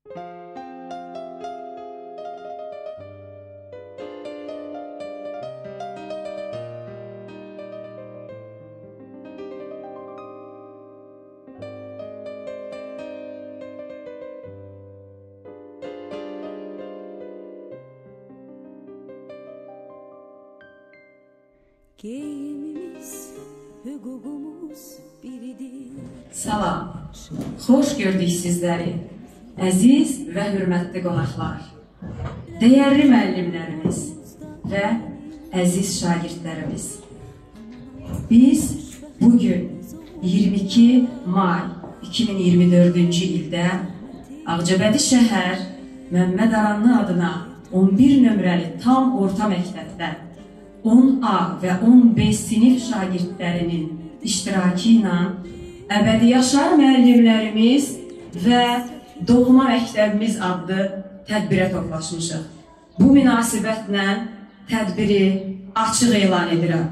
Salam, xoş gördük sizləri, əziz və hörmətli qonaqlar, dəyərli müəllimlərimiz və əziz şagirdlərimiz. Biz bugün 22 may 2024-cü ildə Ağcabədi şəhər Məmməd Aranlı adına 11 nömrəli tam orta məktəbdə 10A və 10B sinif şagirdlərinin iştirakı ilə Əbədi Yaşar müəllimlərimiz və Doğma Məktəbimiz adlı tədbirə toplaşmışıq. Bu münasibətlə tədbiri açıq elan edirəm.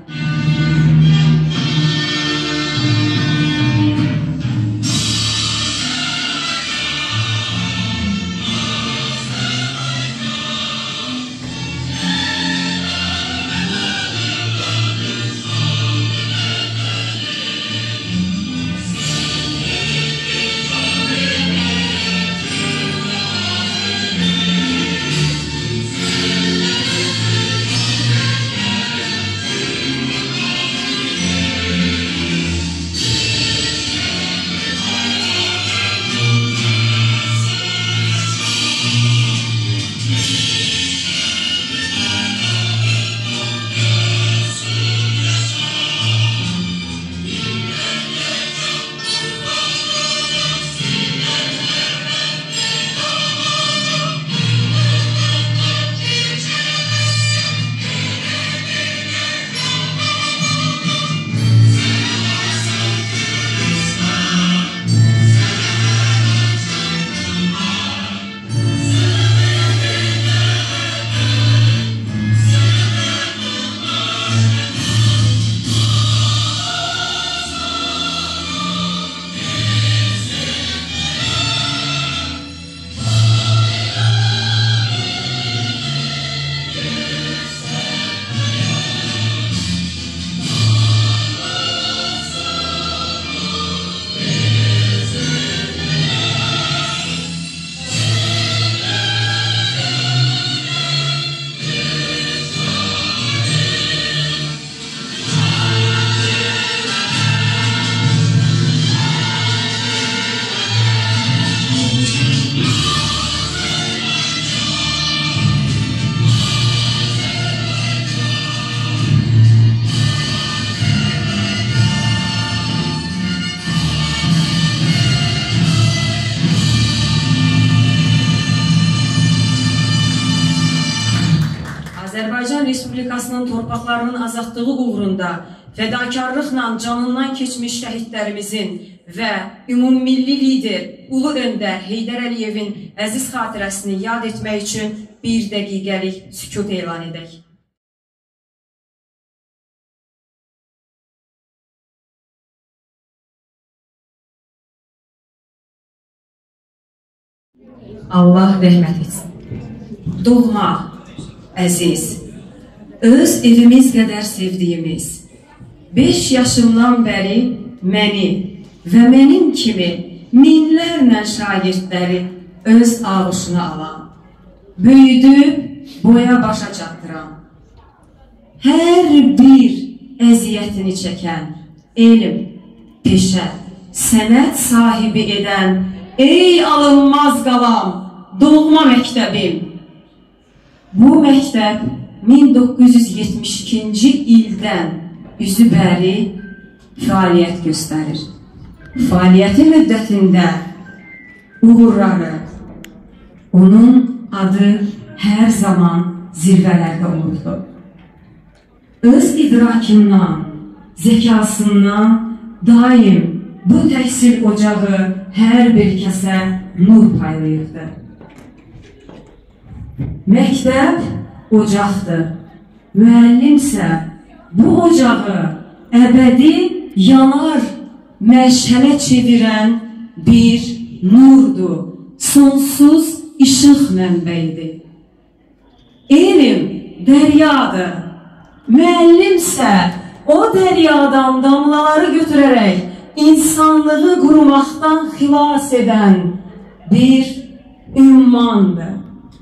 Azərbaycan Respublikasının torpaqlarının azadlığı uğrunda fədakarlıqla canından keçmiş şəhidlərimizin və ümummilli lider, ulu öndər Heydər Əliyevin əziz xatirəsini yad etmək üçün bir dəqiqəlik sükut elan edək. Allah rəhmət etsin. Doğma, əziz, öz evimiz qədər sevdiyimiz, 5 yaşımdan bəri məni və mənim kimi minlərlə şagirdləri öz ağuşuna alan, böyüdüb boya başa çatdıran, hər bir əziyyətini çəkən, elm, peşə, sənət sahibi edən, ey alınmaz qalam, doğma məktəbim. Bu məktəb 1972-ci ildən üzü bəri fəaliyyət göstərir. Fəaliyyəti müddətində uğurları, onun adı hər zaman zirvələrdə olurdu. Öz idrakından, zəkasından daim bu təhsil ocağı hər bir kəsə nur paylayırdı. Məktəb ocaqdır, müəllimsə bu ocağı əbədi yanar məşələ çevirən bir nurdur, sonsuz işıq mənbəyidir. Elm dəryadır, müəllimsə o dəryadan damlaları götürərək insanlığı qurmaqdan xilas edən bir ümmandır.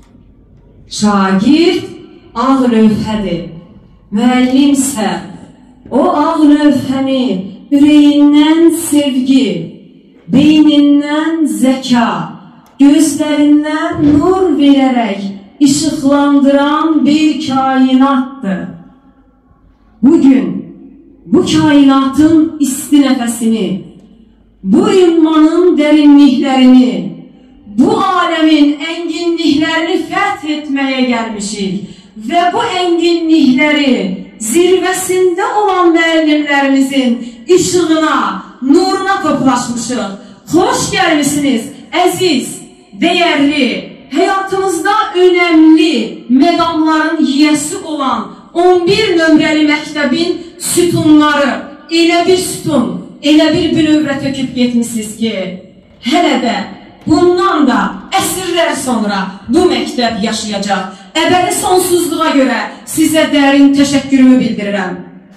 Şagird ağ lövhədir, müəllimsə o ağ lövhəni ürəyindən sevgi, beynindən zəka, gözlərindən nur verərək işıqlandıran bir kainatdır. Bugün bu kainatın isti nəfəsini, bu ümmanın dərinliklərini, bu aləmin ənginliklərini fəth etməyə gəlmişik və bu ənginlikləri zirvəsində olan müəllimlərimizin işığına, nuruna toplaşmışıq. Xoş gəlmişsiniz, əziz, dəyərli, həyatımızda önəmli məqamların yiyəsi olan 11 nömrəli məktəbin sütunları, elə bir sütun, elə bir bünövrə töküb getmişsiniz ki, hələ də bundan da əsrlər sonra bu məktəb yaşayacaq. Əbədi sonsuzluğa görə sizə dərin təşəkkürümü bildirirəm.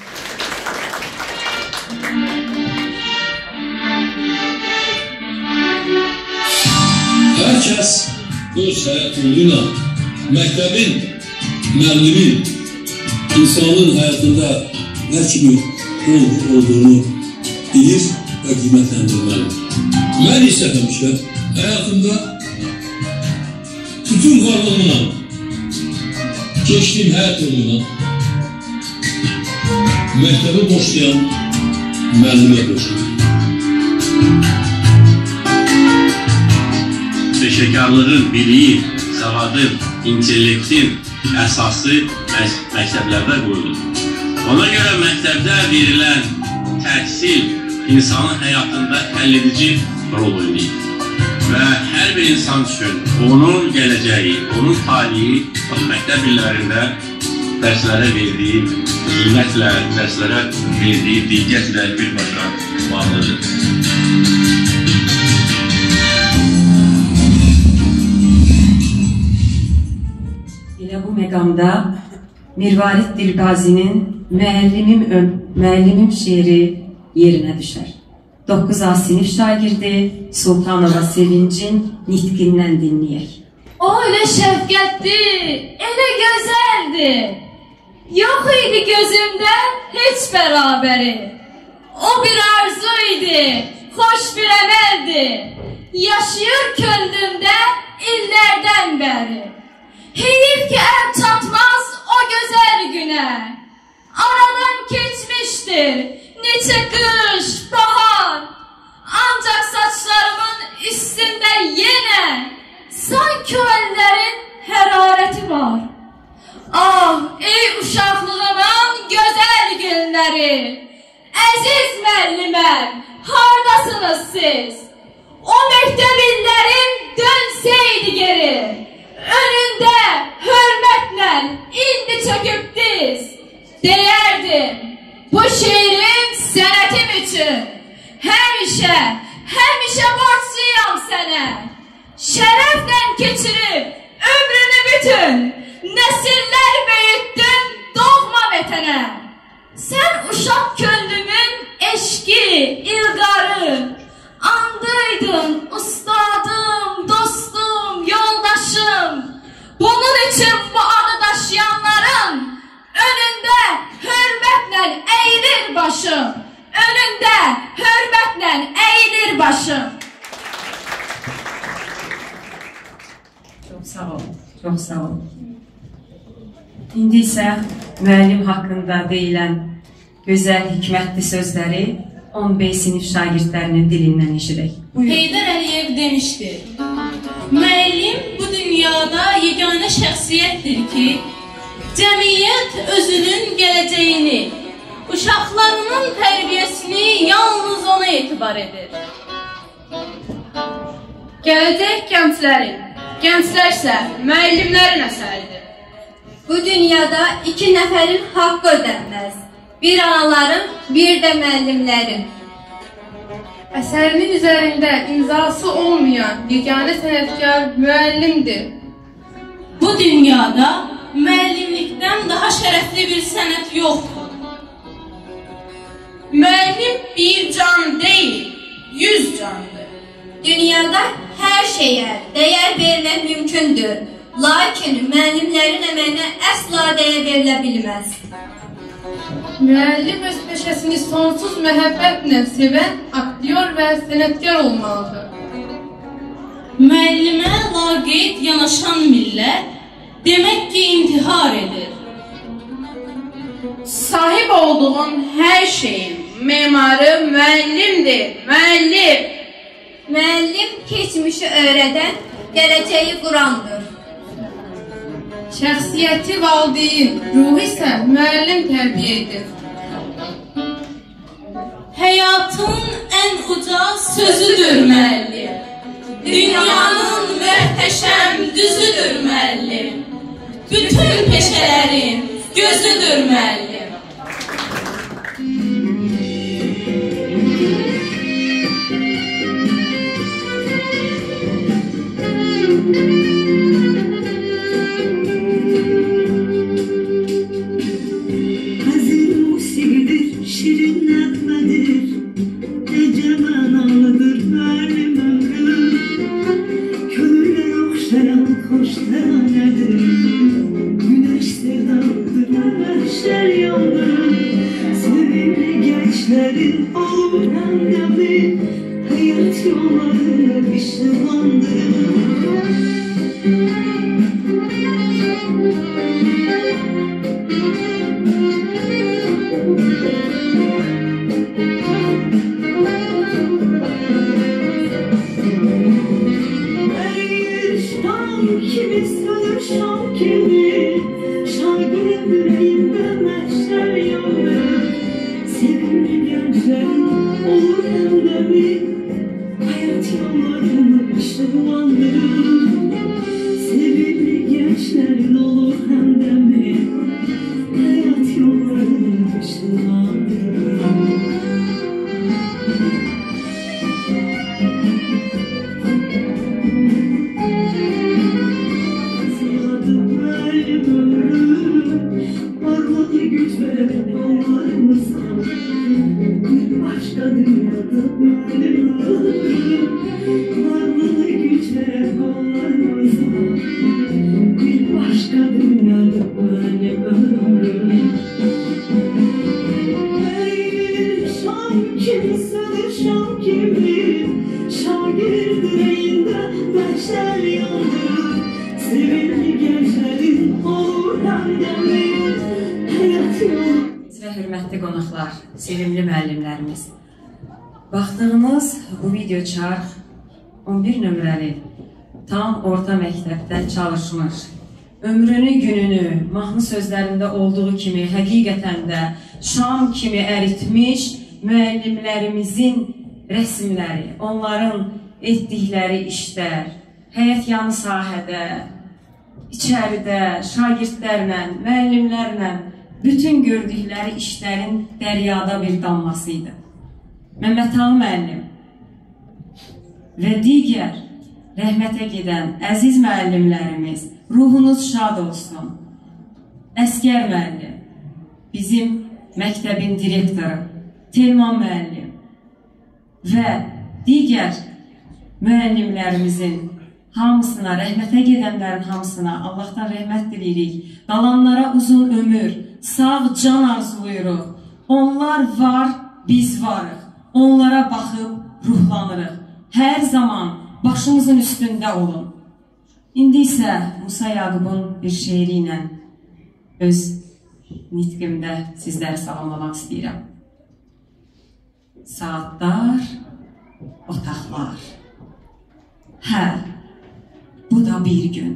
Hər kəs öz həyat yoluyla məktəbin, müəllimin, insanın həyatında nə kimi olduğunu bilir və qiymətləndirməlidir. Mən isə həmişə həyatımda bütün varlığımla, geçtiğim həyat yoluna məktəbi boşlayan müəllimə boşlayır. Peşəkarlığın, biliyin, savadın, intellektin əsası məktəblərdə qoyulur. Ona görə məktəbdə verilən təhsil insanın həyatında həlledici rol oynayır. Və hər bir insan üçün onun gələcəyi, onun talihi məktəb illərində dərslərə verdiyi qiymətlə, dərslərə verdiyi diqqətlə birbaşa bağlıdır. Elə bu məqamda Mirvarid Dilqazinin Müəllimim şeiri yerinə düşər. 9A sinif şagirdi Sultanova Sevincin nitqindən dinləyək. O elə şəfqətli, elə gözəldi. Yox idi gözümdə heç bərabəri. O bir arzu idi, xoş bir əməldi. Yaşayır könlümdə illərdən bəri. Heyif ki əl çatmaz o gözəl günə. Aradan keçmişdir neçə qış, bahar. Ancaq saçlarımın üstündə yenə sanki o əllərin hərarəti var. Ah, ey uşaqlığımın gözəl günləri. Əziz müəlliməm, haradasınız siz? O məktəb illərim dönsəydi geri. Önündə hörmətlə indi çöküb diz. Deyərdim, bu şeirim sənətim üçün. Həmişə, həmişə borçluyam sənə. Şərəflə keçirib ömrünü bütün. Nəsillər böyütdün doğma vətənə. Sən uşaq könlümün eşki, ilqarı. Andıydın ustadım, dostum, yoldaşım. Bunun için bu adı daşıyanların önündə hörmətlə əyilir başım. Önündə hörmətlə əyilir başım. Çox sağ ol, çox sağ ol. İndi isə müəllim haqqında deyilən gözəl, hikmətli sözləri 15 sinif şagirdlərinin dilindən eşidək. Heydər Əliyev demişdi, müəllim bu dünyada yeganə şəxsiyyətdir ki, cəmiyyət özünün gələcəyini, uşaqlarının tərbiyəsini yalnız ona etibar edir. Gələcək gənclərin, gənclərsə müəllimlərin əsəridir. Bu dünyada 2 nəfərin haqqı ödənməz. Bir anaların, bir də müəllimlərin. Əsərinin üzərində imzası olmayan yeganə sənətkar müəllimdir. Bu dünyada müəllimlikdən daha şərəfli bir sənət yoxdur. Müəllim bir can deyil, 100 candır. Dünyada hər şeyə dəyər vermək mümkündür. Lakin müəllimlərin əməyinə əsla dəyər verilə bilməz. Müəllim öz peşəsini sonsuz məhəbbətlə sevən aktyor və sənətkar olmalıdır. Müəllimə laqeyd yanaşan millət demək ki, intihar edir. Sahib olduğun hər şeyin memarı müəllimdir, müəllim. Müəllim keçmişi öyrədən, gələcəyi qurandır. Şəxsiyyəti valideyn, ruhu isə müəllim tərbiyə edir. Həyatın ən uca sözüdür müəllim. Dünyanın möhtəşəm düzüdür müəllim. Bütün peşələrin gözüdür müəllim. Hörmətli qonaqlar, sevimli müəllimlərimiz. Baxdığınız bu video çarx 11 nömrəli tam orta məktəbdə çalışmış, ömrünü, gününü mahnı sözlərində olduğu kimi həqiqətən də şam kimi əritmiş müəllimlərimizin rəsmləri, onların etdikləri işlər, həyat yanı sahədə, içəridə, şagirdlərlə, müəllimlərlə bütün gördükləri işlərin dəryada bir damlasıydı. Məmmədtağı müəllim və digər rəhmətə gedən əziz müəllimlərimiz, ruhunuz şad olsun. Əsgər müəllim, bizim məktəbin direktoru, Telman müəllim və digər müəllimlərimizin hamısına, rəhmətə gedənlərin hamısına Allahdan rəhmət diliyirik. Qalanlara uzun ömür, sağ can arzuluyuruq. Onlar var, biz varıq. Onlara baxıb ruhlanırıq. Hər zaman başımızın üstündə olun. İndi isə Musa Yaqubun bir şeiri ilə öz nitqimdə sizləri salamlamaq istəyirəm. Saatlar, otaqlar. Hə, bu da bir gün.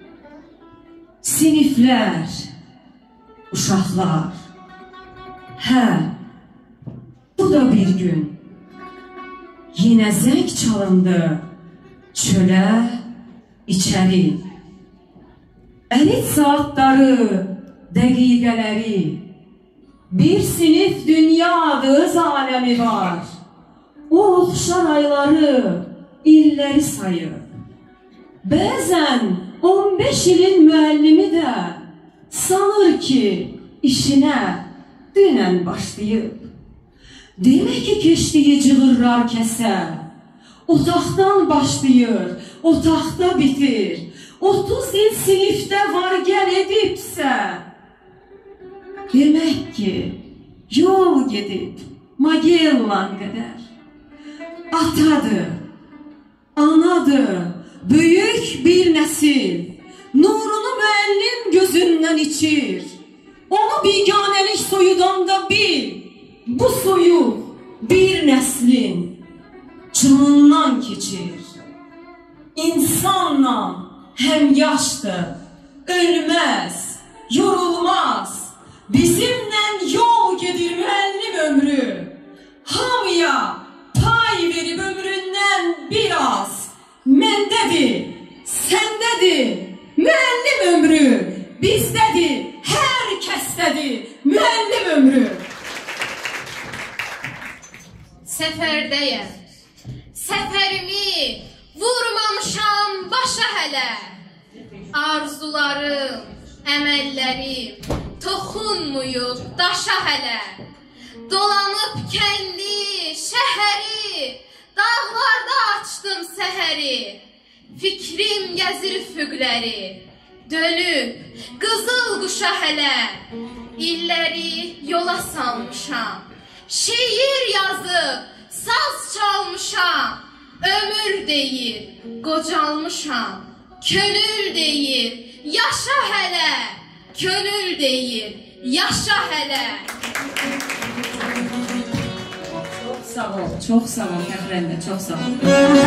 Siniflər, uşaqlar. Hə, bu da bir gün. Yenə zəng çalındı, çölə, içəri. Əlit saatları, dəqiqələri. Bir sinif dünyadır, aləmi var. o oxşar ayları, illəri sayır. Bəzən 15 ilin müəllimi də sanır ki, işinə dünən başlayıb. Demək ki, keçdiyi cığırlar kəsə, otaqdan başlayır, otaqda bitir. 30 il sinifdə var gəl edibsə, demək ki, yol gedib Magellan qədər. Atadır, anadır, böyük bir nəsil, nurunu müəllim gözündən içir. Onu biganəlik soyudanda bil, bu soyuq bir nəslin canından keçir. İnsanla həm yaşdır, ölməz, yorulmaz. Bizimlə yol gedir müəllim ömrü. Hamıya pay verib ömründən biraz. Məndədir, səndədir müəllim ömrü. Bizdədir, hər kəsdədir müəllim ömrü. Səfərdəyəm, səfərimi vurmamışam başa hələ. Arzularım, əməllərim toxunmuyub daşa hələ. Dolanıb kəndi, şəhəri, dağlarda açdım səhəri. Fikrim gəzir üfüqləri, dönüb qızıl quşa hələ. İlləri yola salmışam, şeir yazıb saz çalmışam. Ömür deyir, qocalmışam, könül deyir, yaşa hələ. Könül deyir, yaşa hələ. Çox sağ ol, Fəxrəndə, çox sağ ol.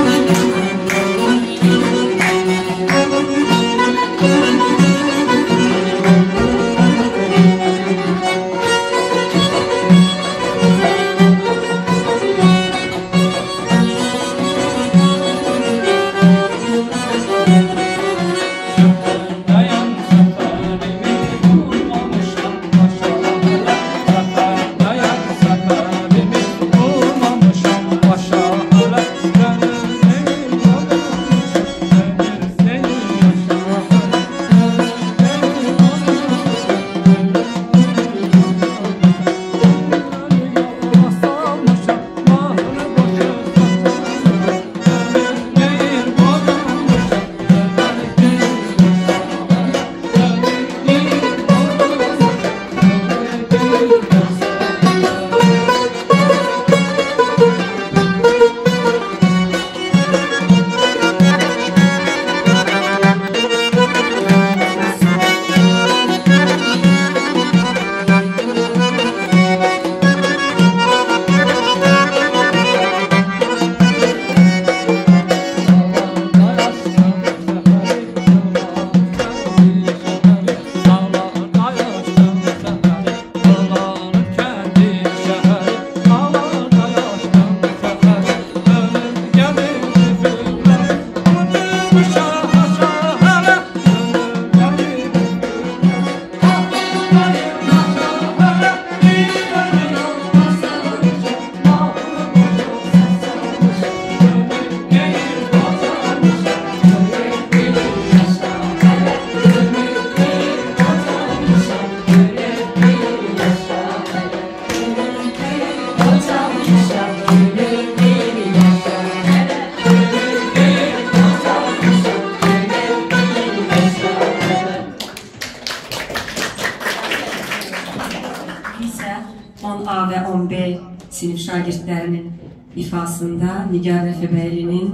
sinif şagirdlərinin ifasında Nigar Rəfibəylinin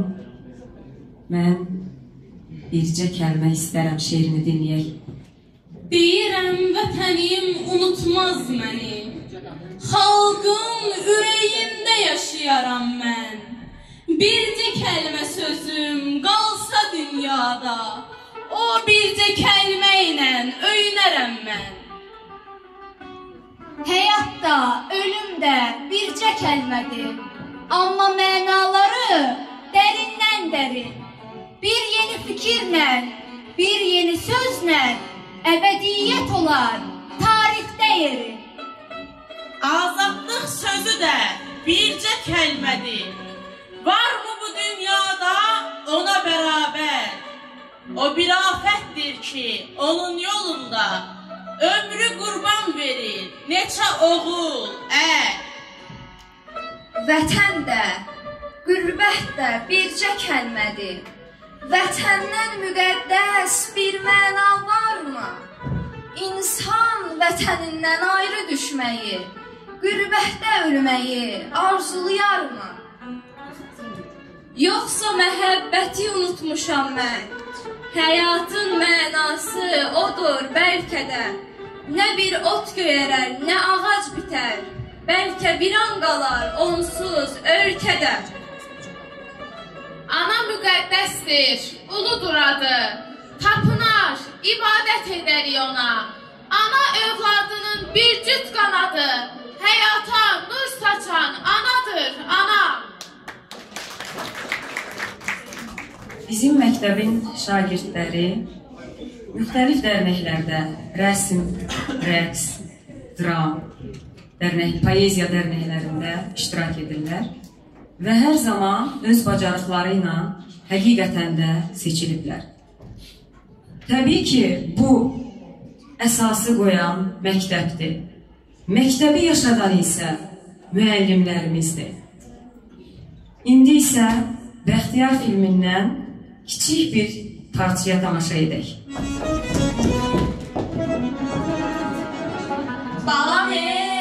mən bircə kəlmə istərəm şeirini dinləyək. Deyirəm vətənim unutmaz məni, xalqın ürəyində yaşayaram mən. Bircə kəlmə sözüm qalsa dünyada, o bircə kəlmə ilə öyünərəm mən. Həyatda, ölüm də bircə kəlmədir, amma mənaları dərindən dərin. Bir yeni fikirlə, bir yeni sözlə əbədiyyət olar tarixdə yeri. Azadlıq sözü də bircə kəlmədir. Var mı bu dünyada ona bərabər? O bir afətdir ki, onun yolunda ömrü qurban verir, neçə oğul, Vətən də, qürbət də bircə kəlmədir. Vətəndən müqəddəs bir məna varmı? İnsan vətənindən ayrı düşməyi, qürbətdə ölməyi arzulayarmı? Yoxsa məhəbbəti unutmuşam mən. Həyatın mənası odur bəlkə də. Nə bir ot göyərər, nə ağac bitər. Bəlkə bir an qalar onsuz ölkədə. Ana müqəddəsdir, uludur adı. Tapınar, ibadət edərik ona. Ana övladının bir cüt qanadı. Həyata nur saçan anadır, ana. Bizim məktəbin şagirdləri müxtəlif dərnəklərdə rəsm, rəqs, dram, poeziya dərnəklərində iştirak edirlər və hər zaman öz bacarıqları ilə həqiqətən də seçiliblər. Təbii ki, bu əsası qoyan məktəbdir. Məktəbi yaşadan isə müəllimlərimizdir. İndi isə Bəxtiyar filmindən kiçik bir parçaya tamaşa edək. Balam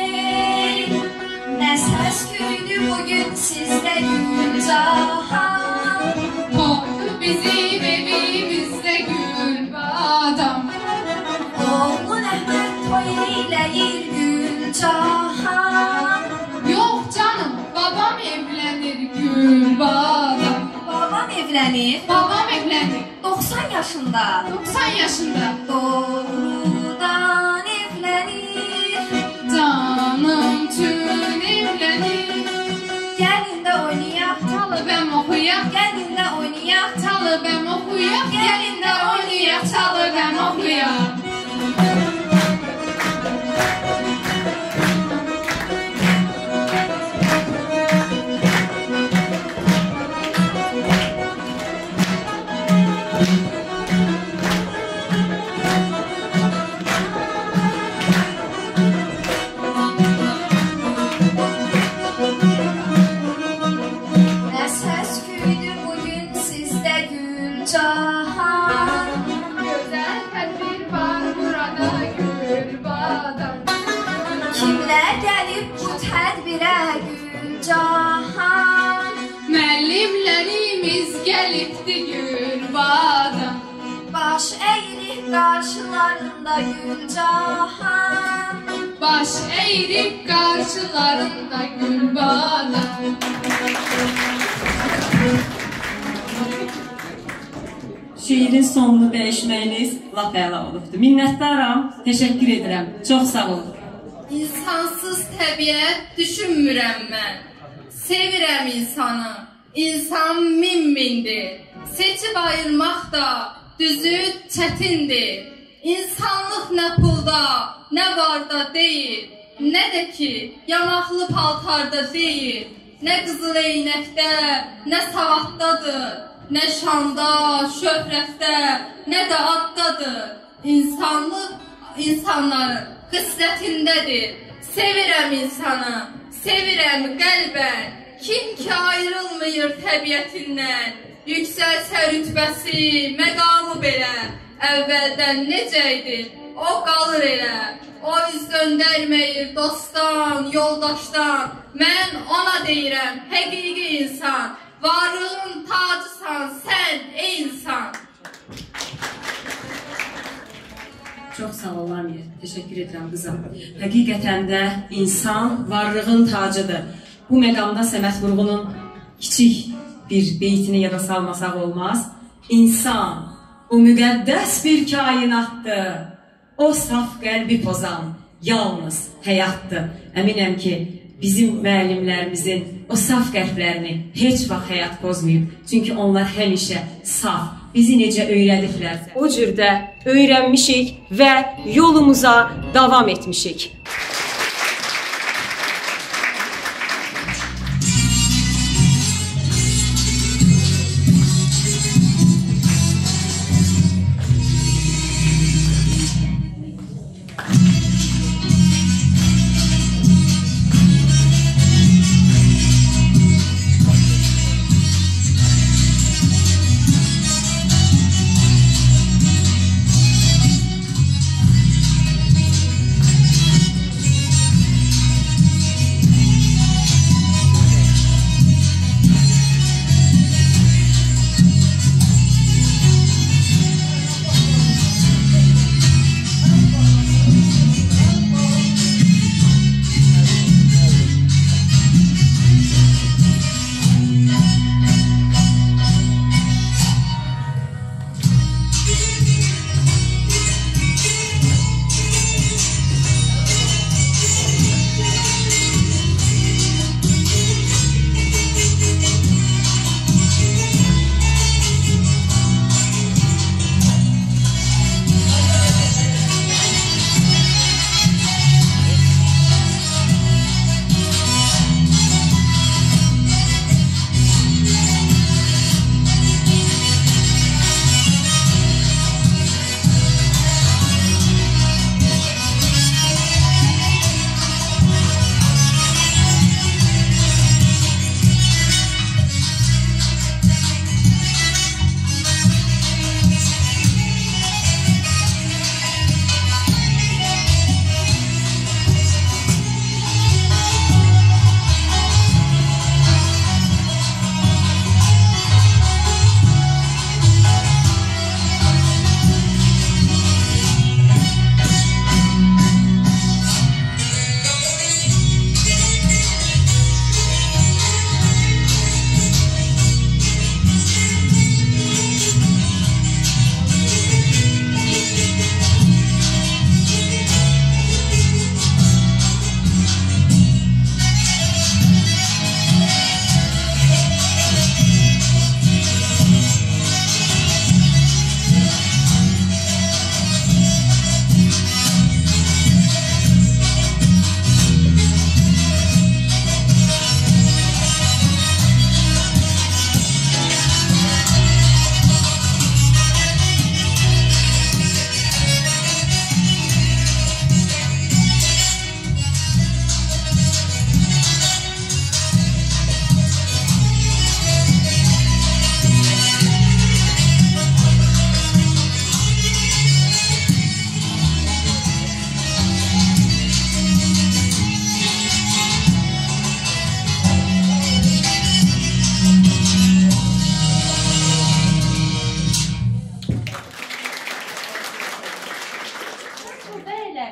nə səs küydü bugün sizdə Gülcahan. Oldu bizim evimizdə Gülbadam. Oğlun Əhməd toy eyləyir Gülcahan. Yox canım, babam evlənir Gülbadam. Babam evlənir. Babam evlənir 90 yaşında. 90 yaşında. Doğrudan evlənir. Canım tün evlənir. Gəlin də oynayaq. Çalı bəm oxuyaq. Gəlin də oynayaq. Çalı bəm oxuyaq. Gəlin də oynayaq. Çalı bəm oxuyaq. Müəllimlərimiz gəlibdi Gülbadam. Baş əyirib qarşılarında Gülcahan. Baş əyirib qarşılarında Gülbadam. Şeirin sonunu dəyişməyiniz lap əla olubdur. Minnətdaram, təşəkkür edirəm. Çox sağ olun. İnsansız təbiət düşünmürəm mən. Sevirəm insanı. İnsan min-mindir. Seçib ayırmaq da düzü çətindir. İnsanlıq nə pulda, nə varda deyil. Nə də ki, yamaqlı paltarda deyil. Nə qızıl eynəkdə, nə savaddadır. Nə şanda, şöhrətdə, nə də addadır. İnsanlıq insanların xislətindədir. Sevirəm insanı, sevirəm qəlbən. Kim ki ayrılmıyor təbiətindən. Yüksəlsə rütbəsi, məqamı belə. Əvvəldən necə idi, o qalır elə. O üz döndərməyir dostdan, yoldaşdan. Mən ona deyirəm, həqiqi insan. Varlığın tacısan sən, ey insan. Çox sağ ol Lamir, təşəkkür edirəm qızım. Həqiqətən də insan varlığın tacıdır. Bu məqamda Səməd Vurğunun kiçik bir beytini yada salmasaq olmaz. İnsan, o müqəddəs bir kainatdır. O saf qəlbi pozan yalnız həyatdır. Əminəm ki, bizim müəllimlərimizin o saf qəlblərini heç vaxt həyat pozmayıb. Çünki onlar həmişə saf, bizi necə öyrədiblər. O cürdə öyrənmişik və yolumuza davam etmişik.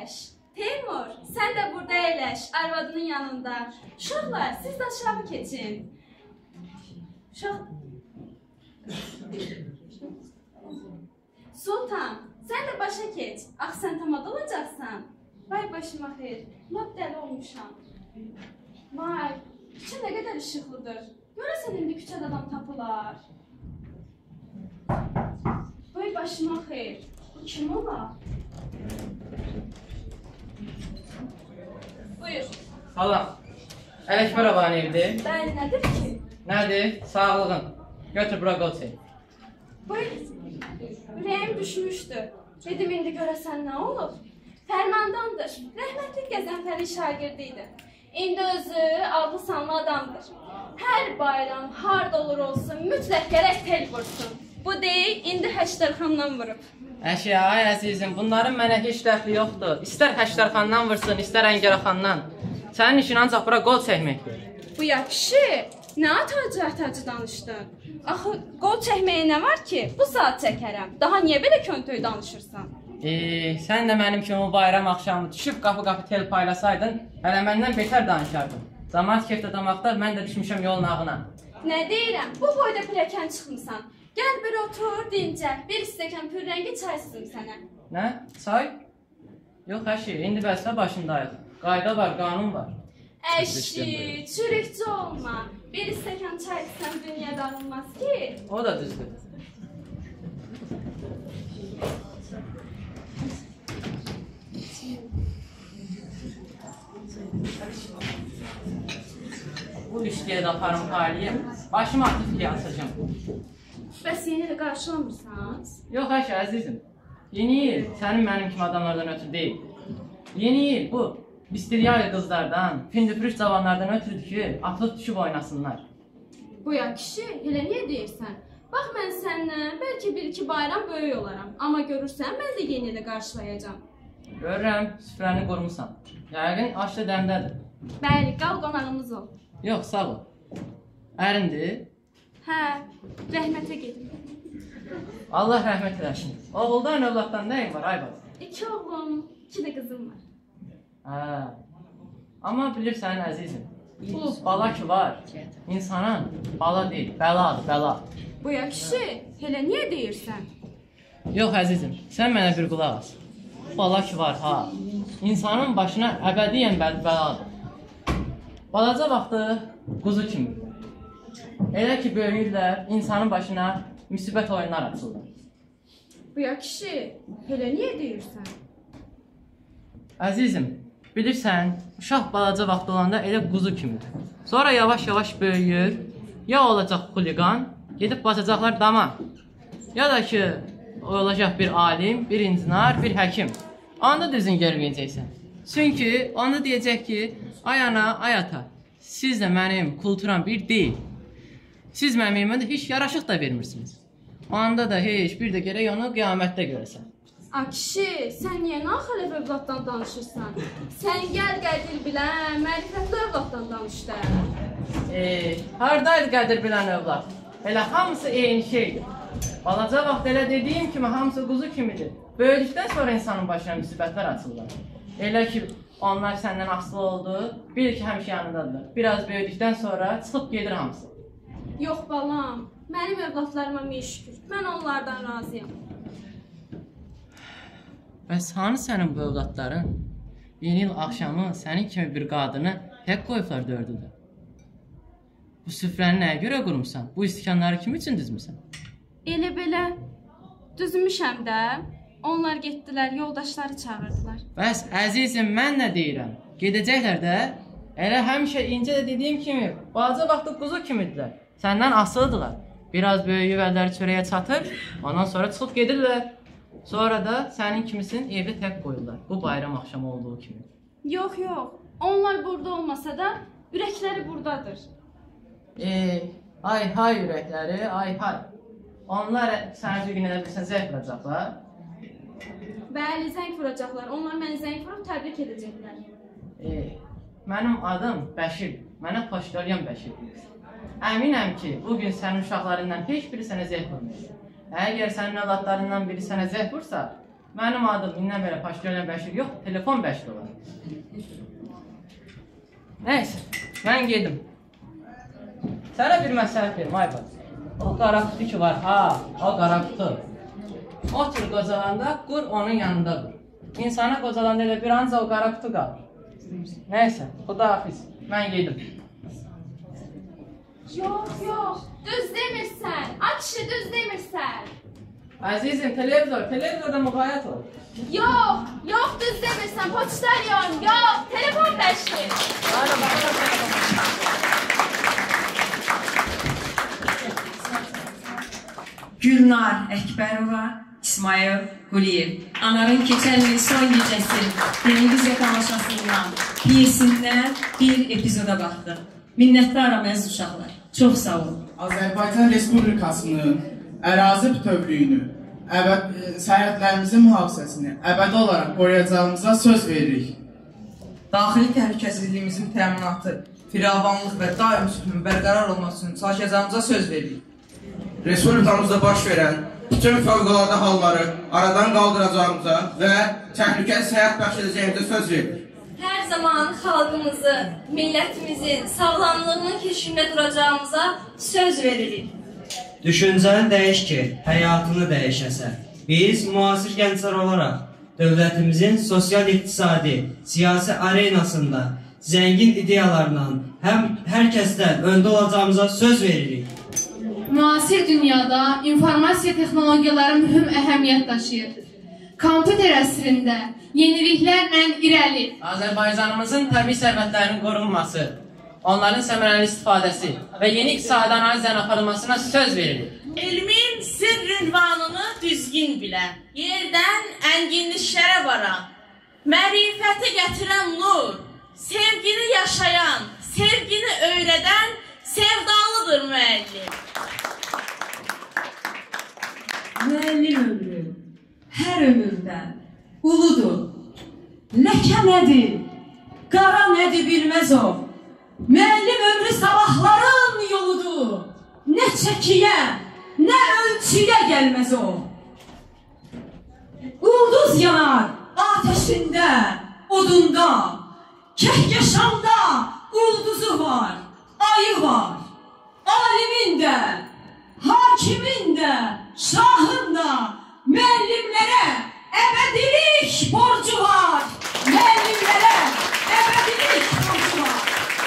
əyləş. Teymur, sən də burada əyləş, arvadının yanında. Uşaqlar, siz də aşağı keçin. Sultan, sən də başa keç. Ax, sən tamad olacaqsan. Vay başıma xeyr, lap dəli olmuşam. Vay, küçə nə qədər işıqlıdır. Görəsən indi küçədə adam tapılar. Vay başıma xeyr, bu kim ola? Buyur. Salam. Ələkbər avanın evidir. Bəli, nədir ki? Nədir? Sağlığın. Götür bura qol çək. Buyur. Ürəyim düşmüşdü. Dedim, indi görəsən nə olub? Fərmandandır. Rəhmətli Qəzənfəri şagirdi idi. İndi özü adlı sanlı adamdır. Hər bayram, harda olur olsun, mütləq gərək tel vursun. Bu deyil, indi Həşdərxandan vurub. Əşya, ay əzizim, bunların mənə heç dəxli yoxdur. İstər Həşdərxandan vursun, istər Əngərəxandan. Sənin işin ancaq bura qol çəkməkdir. Bu yaxşı, nə atacı danışdın? Axı, qol çəkməyə nə var ki? Bu saat çəkərəm. Daha niyə belə köntöy danışırsan? Sən də mənim kimi o bayram axşamı düşüb qapı-qapı tel paylasaydın, hələ məndən betər danışardın. Camaat kefdə damaqda, mən də düşmüşəm yolun ağına. Nə deyirəm, bu boyda pilləkən çıxmısan. Gəl bir otur, dincəl, bir stəkan pürrəngi çay sızım sənə. Nə? Çay? Yox, əşi, indi vəzifə başındayıq. Qayda var, qanun var. Əşi, çürükçü olma. Bir stəkan çay içsəm dünya darılmaz ki. O da düzdür. Bu işliyə də aparım qaliyim. Başımı atıb fiyə asacağım. Bəs yeni ilə qarşılamırsınız? Yox, əşi, əzizim. Yeni il sənin mənim kimi adamlardan ötürü deyil. Yeni il bu bistiriyali qızlardan, pindüpürüş cavanlardan ötürüdür ki, atılıb düşüb oynasınlar. Bu ya kişi, elə niyə deyirsən? Bax, mən səndən bəlkə bir-iki bayram böyük olaram. Amma görürsən, mən də yeni ilə qarşılayacağam. Görürəm, süfrəni qurmusan. Yəqin aşlı dəmdədir. Bəli, qal qonağımız ol. Yox, sağ ol. Ərindir? Hə, rəhmətə gedim. Allah rəhmət eləsin. Oğuldan, övladdan nəyin var, ay baba? 2 oğlum, 2 də qızım var. Hə. Amma bilirsən, əzizim, bu bala ki var, insanın bala deyil, bəladır, bəla. Bu ya kişi, elə niyə deyirsən? Yox, əzizim, sən mənə bir qulaq as. Bala ki var, ha, insanın başına əbədiyyən bəladır. Balaca vaxtı quzu kimi. Elə ki, böyüyürlər, insanın başına müsibət oyunlar açılır. Bu ya kişi, elə niyə deyirsən? Əzizim, bilirsən, uşaq balaca vaxtı olanda elə quzu kimidir. Sonra yavaş-yavaş böyüyür, ya olacaq xuliqan, gedib basacaqlar dama. Ya da ki, olacaq bir alim, bir inzinar, bir həkim. Onda düzün görməyəcəksən. Çünki onu deyəcək ki, ay ana, ay ata, siz də mənim kulturam bir deyil. Siz mənim yerimə də heç yaraşıq da vermirsiniz. Onda da heç bir də gərək onu qiyamətdə görəsən. A kişi, sən niyə naxələf övladdan danışırsan? Sən gəl qədir bilən, mərifətli övladdan danış da. Haradaydı qədir bilən övlad? Elə hamısı eyni şeydir. Balaca vaxt elə dediyim kimi hamısı quzu kimidir. Böyüdükdən sonra insanın başına müsibətlər açılır. Elə ki, onlar səndən asılı oldu, bil ki, həmişə yanındadırlar. Biraz böyüdükdən sonra çıxıb gedir hamısı. Yox balam, mənim övladlarıma min şükür. Mən onlardan razıyam. Bəs hanı sənin bu övladların? Yeni il axşamı sənin kimi bir qadını tək qoyublar dördüdə. Bu süfrəni nəyə görə qurmuşsan? Bu istikanları kim üçün düzmüsən? Elə belə düzmüşəm də. Onlar getdilər, yoldaşları çağırdılar. Bəs əzizim, mən nə deyirəm? Gedəcəklər də. Elə həmişə incə də dediyim kimi, balaca vaxtı quzu kimidirlər. Səndən asılıdırlar. Biraz böyüyüb əlləri çörəyə çatır, ondan sonra çıxıb gedirlər. Sonra da sənin kimisin evdə tək qoyurlar. Bu bayram axşamı olduğu kimi. Yox, yox. Onlar burada olmasa da ürəkləri buradadır. Ay hay ürəkləri, ay hay. Onlar səni bir gün elə bilsən zəng vuracaqlar. Bəli, zəng vuracaqlar. Onlar məni zəng vurub təbrik edəcəklər. Mənim adım Bəşir. Mənə Paşdalyan Bəşir. Əminəm ki, bugün sənin uşaqlarından heç biri sənə zəng vurmayacaq. Əgər sənin övladlarından biri sənə zəng vursa, Mənim adım indən belə Paşgölən Bəşir yox, telefon Bəşir olar. Nəysə, mən gedim. Sənə bir məsləhət verim, ay bacı. O qara qutu ki var, ha, o qara qutu. Otur qocalanda, qur onun yanında qur. İnsana qocalanda elə bir anca o qara qutu qalır. Nəysə, xudahafiz, mən gedim. Yox, düz demirsən. Ay kişi, düz demirsən. Əzizim, televizorda müğayət ol. Yox, düz demirsən. Poçtalyon, yox, telefon Bəşir. Aynen, bakalım. Gülnar Əkbərova, İsmail Quliyev. Anarın keçən il son gecəsi televiziya tamaşasından, piyesindən bir epizoda baxdım. Minnətdaram əziz uşaqlar. Çox sağ olun. Azərbaycan Respublikasının ərazi bütövlüyünü, sərhədlərimizin mühafizəsini əbədi olaraq qoruyacağımıza söz veririk. Daxili təhlükəsizliyimizin təminatı, firavanlıq və daim sülhün bərqərar olması üçün çalışacağımıza söz veririk. Respublikamızda baş verən bütün fövqəladə halları aradan qaldıracağımıza və təhlükəsiz həyat bəxş edəcəyimizə söz veririk. Hər zaman xalqımızı, millətimizin sağlamlığının keşfində duracağımıza söz veririk. Düşüncəni dəyiş ki, həyatını dəyişəsən. Biz müasir gənclər olaraq dövlətimizin sosial-iqtisadi, siyasi arenasında zəngin ideyalarla hər kəsdən öndə olacağımıza söz veririk. Müasir dünyada informasiya texnologiyaları mühüm əhəmiyyət daşıyır. Kompüter əsrində yeniliklərlə irəli. Azərbaycanımızın təbii sərvətlərinin qorunması, onların səmərəli istifadəsi və yeni iqtisadi analizlərin aparılmasına söz verilir. Elmin sirr ünvanını düzgün bilən, yerdən ənginliklərə varan, mərifəti gətirən nur, sevgini yaşayan, sevgini öyrədən sevdalıdır müəllim. Müəllim ömrü hər ömürdən uludur. Ləkə nədir, qara nədir bilməz o. Müəllim ömrü sabahların yoludur. Nə çəkiyə, nə ölçüyə gəlməz o. Ulduz yanar ateşində, odunda. Kəhkəşanda ulduzu var, ayı var. Alimin də, hakimin də, şahın da müəllimlərə əbədilik borcu var. Müəllimlərə əbədilik borcu var.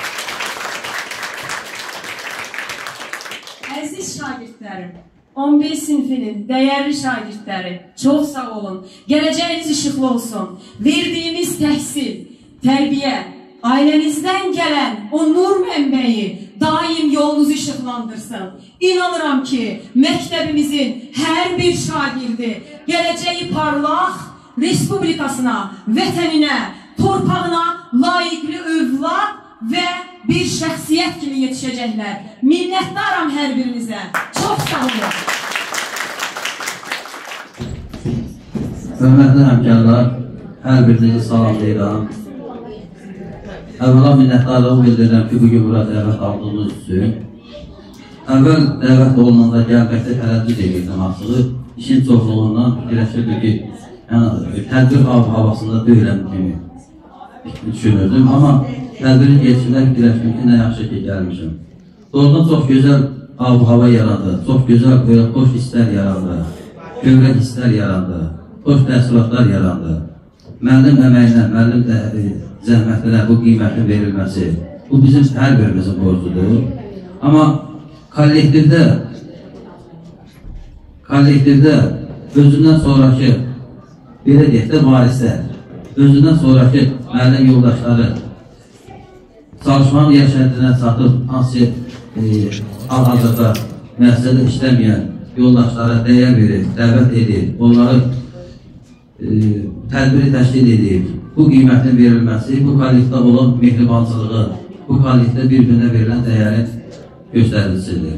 Əziz şagirdlərim, 11 sinfinin dəyərli şagirdləri, çox sağ olun. Gələcəyiniz işıqlı olsun. Verdiyimiz təhsil, tərbiyə, ailənizdən gələn o nur mənbəyi daim yolunuzu işıqlandırsın. İnanıram ki, məktəbimizin hər bir şagirdi gələcəyi parlaq respublikasına, vətəninə, torpağına layiqli övlad və bir şəxsiyyət kimi yetişəcəklər. Minnətdaram hər birinizə. Çox sağ olun. Hörmətli həmkarlar, hər birinizi salamlayıram. Əvvəla minnətdarlığımı bildirirəm ki, bugün bura dəvət aldığımız üçün. Əvvəl dəvət olunanda gəlməkdə tərəddüd edirdim artığı. İşin çoxluğundan fikirləşirdim ki, tədbir havasında deyiləm kimi düşünürdüm. Amma tədbirin geçində fikirləşdim ki, nə yaxşı ki, gəlmişim. Doğrudan çox gözəl hava yarandı, çox gözəl xoş hisslər yarandı, gövrək hisslər yarandı, xoş təəssüratlar yarandı. Müəllim əməyinə, müəllim zəhmətlərə bu qiymətin verilməsi, bu bizim hər birimizin borcudur. Amma kollektivdə özündən sonraki, belə deyək də varislər, özündən sonraki müəllim yoldaşları çalışmanın yaşadığına çatıb, hansı hal-hazırda müəssisədə işləməyən yoldaşlara dəyər verir, dəvət edir, onları tədbiri təşkil edir. Bu qiymətin verilməsi, bu kollektivdə olan mehribancılığı, bu kollektivdə bir-birinə verilən dəyərin göstəricisidir.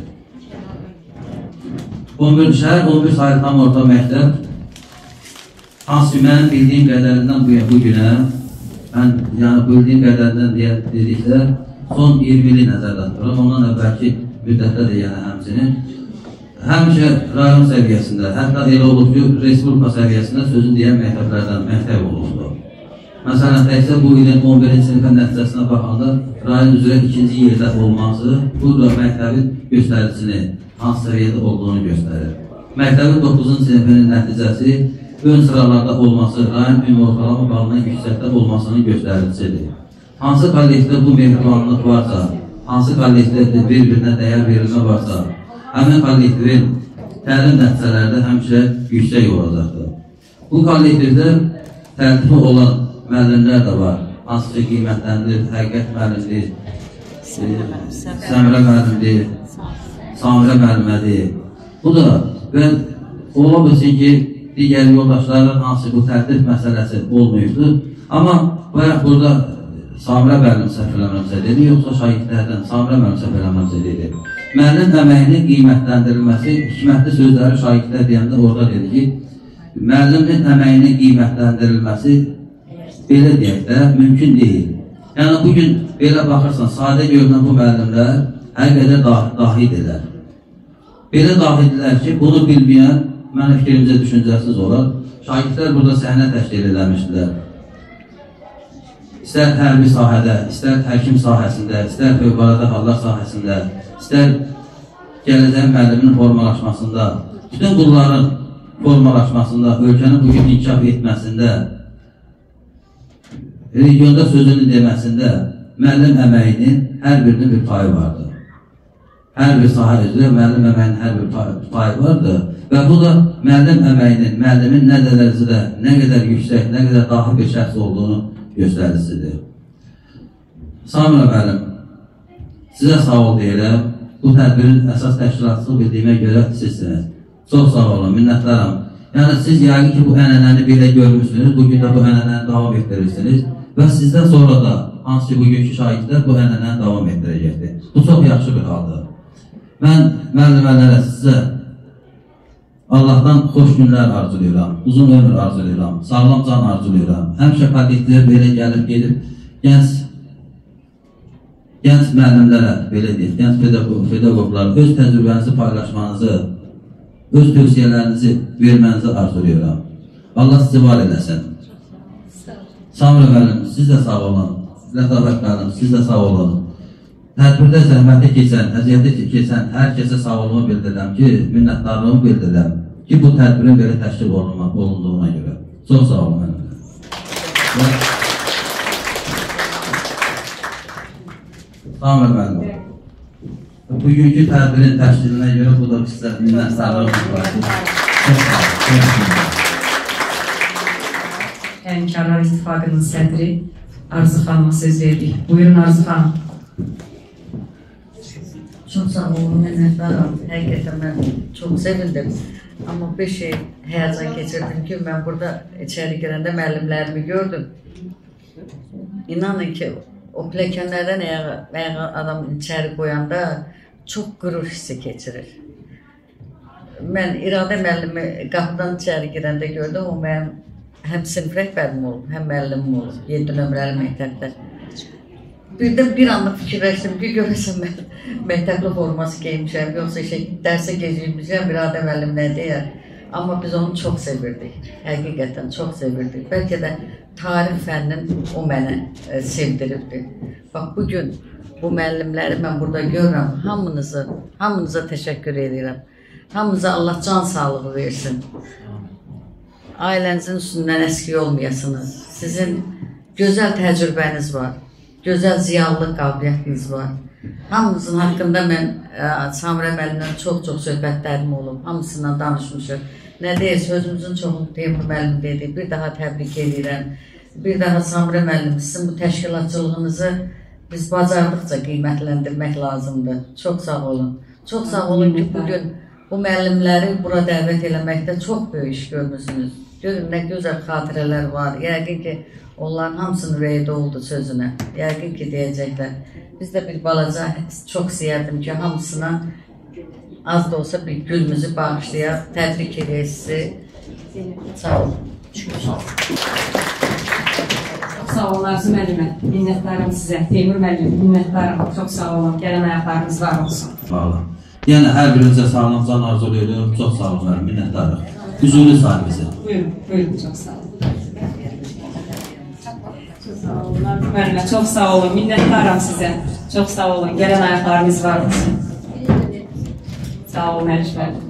11 saylı tam orta məktəb, hansı ki, mənim bildiyim qədərindən bu günə, yəni bildiyim qədərindən dedikdə, son 20 ili nəzərdə tuturam, ondan əvvəlki müddətdə də yəni həmçinin həmişə rayon səviyyəsində, hətta elə olub ki, respublika səviyyəsində sözün deyən məktəblərdən məktəb olubdur. Məsələn, təkcə bu ilin 11-ci sinifə nəticəsinə baxanda rayon üzrə 2-ci yerdə olması bu da məktəbin göstəricisini, hansı səviyyədə olduğunu göstərir. Məktəbin 9-cu sinifinin nəticəsi ön sıralarda olması, rayon ümumi ortalama balının yüksəkdə olmasının göstəricisidir. Hansı kollektivdə bu mehribanlıq varsa, hansı kollektivdə bir-birinə dəyər verilmə varsa, həmin kollektivin təlim nəticələrdə həmişə yüksək olacaqdır. Bu kollektivdə tərtibi olan müəllimlər də var. Hansı ki, qiymətləndir, həqiqət müəllimdir, Səmirə müəllimdir, Samirə müəllimədir. Bu da və ola bilsin ki, digər yoldaşların hansı bu tərtib məsələsi olmuyubdur. Amma bayaq burada Samirə müəllim səhv eləməmsə dedi, yoxsa şahidlərdən Samirə müəllim səhv eləməmsə dedi. Müəllim əməyinin qiymətləndirilməsi, hikmətli sözləri şahidlər deyəndə orada dedi ki, müəllimin əməyinin qiymətləndirilməsi belə deyək də, mümkün deyil. Yəni, bugün belə baxırsan, sadə görünən bu müəllimlər həqiqətən dahidirlər. Belə dahidirlər ki, bunu bilməyən, mənim fikrimcə düşüncəsiz olar, şahidlər burada səhnə təşkil eləmişdilər. İstər hərbi sahədə, istər həkim sahəsində, istər fövqəladə hallar sahəsində, istər gələcək müəllimin formalaşmasında, bütün bunların formalaşmasında, ölkənin bugün inkişaf etməsində, regionda sözünün deməsində müəllim əməyinin hər birinin bir payı vardır. Hər bir sahə üzrə müəllim əməyinin hər bir payı vardır və bu da müəllim əməyinin, müəllimin nə dərəcədə, nə qədər yüksək, nə qədər dahi bir şəxs olduğunu göstəricisidir. Samirə müəllim, sizə sağ ol deyirəm. Bu tədbirin əsas təşkilatçılıq bildiyimə görə sizsiniz. Çox sağ olun, minnətlərim. Yəni, siz yəqin ki, bu ənənəni belə görmüşsünüz, bugün də bu ənənəni davam etdirirsiniz və sizdən sonra da hansı ki, bugünkü şahidlər bu ənənəni davam etdirəcəkdir. Bu çox yaxşı bir haldır. Mən müəllimələrə sizə Allahdan xoş günlər arzulayıram, uzun ömür arzulayıram, sağlam can arzulayıram. Həmişə kollektivlər belə gəlib gedib, gənc müəllimlərə, belə deyək, gənc pedaqoglara öz təcrübənizi paylaşmanızı, öz tövsiyələrinizi vermənizi arzulayıram. Allah sizi var eləsin. Samirə müəllim, siz də sağ olun. Lətavət müəllim, siz də sağ olun. Tədbirdə zəhməti keçən, əziyyəti keçən hər kəsə sağ olunu bildirirəm ki, minnətdarlığımı bildirirəm ki, bu tədbirin belə təşkil olunduğuna görə. Çox sağ olun müəllim. Samirə müəllim. Bugünkü tədbirin təşkilinə görə bu da sizə minnətdarlığımız var. Həmkarlar İttifaqının sədri Arzu xanıma söz verdik. Buyurun Arzu xanım. Çox sağ olun, minnətdaram. Həqiqətən mən çox sevindim. Amma bir şey həyəcan keçirdim ki, mən burada içəri girəndə müəllimlərimi gördüm. İnanın ki, o pilləkənlərdən ayağa adam içəri qoyanda çox qürur hissi keçirir. Mən İradə müəllimi qapıdan içəri girəndə gördüm, o mənim həm sinif rəhbərim olub, həm müəllimim olub, 7 nömrəli məktəbdə. Birdən bir anda fikirləşdim ki, görəsən mən məktəbli forması geymişəm, yoxsa dərsə geciymişəm, İradə müəllim nə deyər. Amma biz onu çox sevirdik, həqiqətən çox sevirdik. Bəlkə də tarix fənnin o mənə sevdiribdir. Bax, bugün bu müəllimləri mən burada görürəm, hamınıza təşəkkür edirəm. Hamınıza Allah can sağlığı versin. Ailənizin üstündən əskik olmayasınız. Sizin gözəl təcrübəniz var, gözəl ziyalılıq qabiliyyətiniz var. Hamınızın haqqında mən Samirə müəllimdən çox-çox söhbətlərim olub, hamısından danışmışım. Nə deyir, sözümüzün çoxunu Teymur müəllim dedi, bir daha təbrik edirəm. Bir daha Samirə müəllim, sizin bu təşkilatçılığınızı biz bacardıqca qiymətləndirmək lazımdır. Çox sağ olun. Çox sağ olun ki, bugün bu müəllimləri bura dəvət eləməkdə çox böyük iş görmüsünüz. Görün, nə gözəl xatirələr var. Yəqin ki, onların hamısının ürəyində oldu sözünə. Yəqin ki, deyəcəklər. Biz də bir balaca çox istəyərdim ki, hamısına az da olsa bir gülümüzü bağışlayaq. Təbrik edək sizi. Sağ olun. Sağ olun Arzu müəllimə. Minnətdarım sizə. Teymur müəllim, minnətdarım. Çox sağ olun. Gələn ayaqlarınız var olsun. Sağ olun. Yəni, hər birinizə sağlam can arzu ediyorum. Çox sağ olun, minnətdarıq. Hüzurlu sahibisi. Buyurun, çox sağ olun. Müəllimə, çox sağ olun, minnətdaram sizə. Çox sağ olun, gələn ayaqlarınız var olsun. Sağ olun, Əliş müəllim.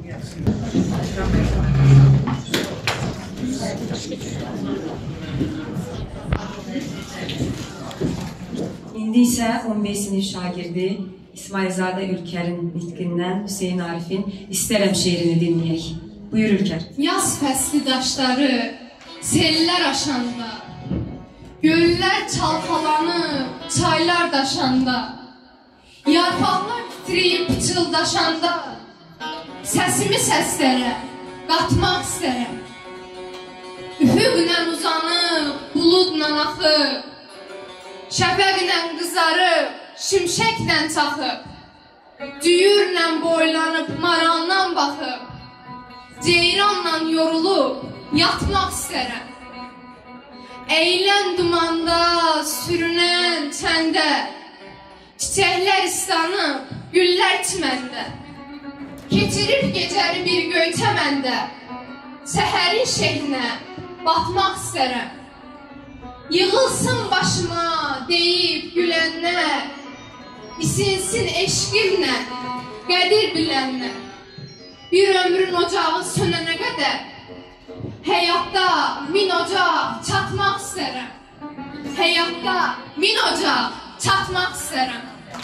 İndi isə 15 sinif şagirdi İsmailzadə Ülkərin nitqindən Hüseyin Arifin İstərəm şeirini dinləyək. Buyur Ülkər. Yaz fəsli daşları sellər aşanda, göllər çalxalanıb, çaylar daşanda, yarpaqlar titriyib pıçıldaşanda, səsimi səslərə qatmaq istərəm. Üfüqlə uzanıb, buludla axıb, şəfəqlə qızarıb, şimşəklə çaxıb, düyürlə boylanıb, maraldan baxıb, ceyranla yorulub, yatmaq istərəm. Əylən dumanda, sürünən çəndə, çiçəklər islanıb, güllər çiməndə, keçirib gecəni bir göyçəməndə, səhərin şehrinə batmaq istərəm. Yığılsın başıma deyib gülənlər, isinsin eşqimlə, qədir bilənlər. Bir ömrün ocağı sönənə qədər, həyatda min ocaq çatmaq istərəm. Həyatda min ocaq çatmaq istərəm.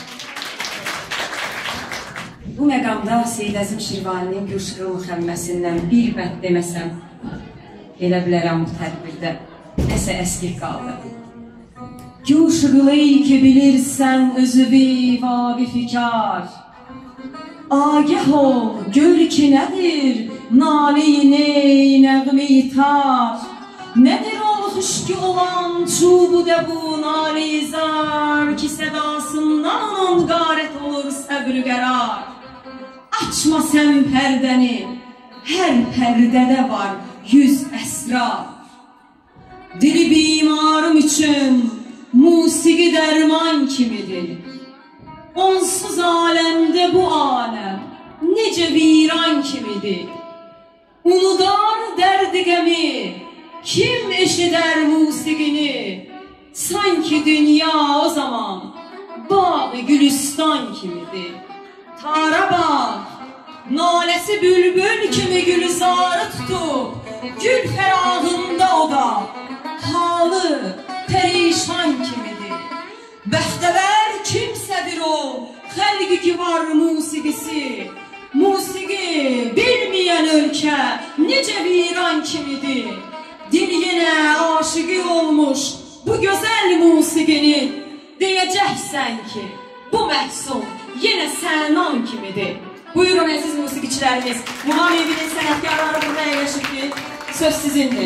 Bu məqamda Seyid Əzim Şirvaninin Gülşıqıl müxəmməsindən bir bəd deməsəm, elə bilərəm bu tədbirdə nəsə əskik qaldı. Gülşıqılı ki bilirsən özüvi vaqifikar, agah ol, gör ki nədir nali-i ney nəğmi-i tar, nədir ol xüşkü olan çubu-də bu nali-i zar, ki sədasından onun qarət olur səbr-ü qərar. Açma sən pərdəni, hər pərdədə var 100 əsrar. Dili bimarım üçün musiqi dərman kimidir. Onsuz aləmdə bu aləm necə viran kimidir. Unudar dərdi qəmi, kim eşidər musiqini? Sanki dünya o zaman bağ-ı gülüstan kimidir. Tara bax, naləsi bülbül kimi gülzarı tutub, gül fərağında o da halı perişan kimidir. Bəxtəvər kimsədir o, xəlqi ki var musiqisi. Musiqi bilməyən ölkə necə viran kimidir. Dil yenə aşıqı olmuş bu gözəl musiqinin, deyəcəksən ki bu məhsul yenə sənan kimidir. Buyurun əziz musiqiçilərimiz, Muğam evinin sənətkarları burada əyləşib ki, söz sizindir.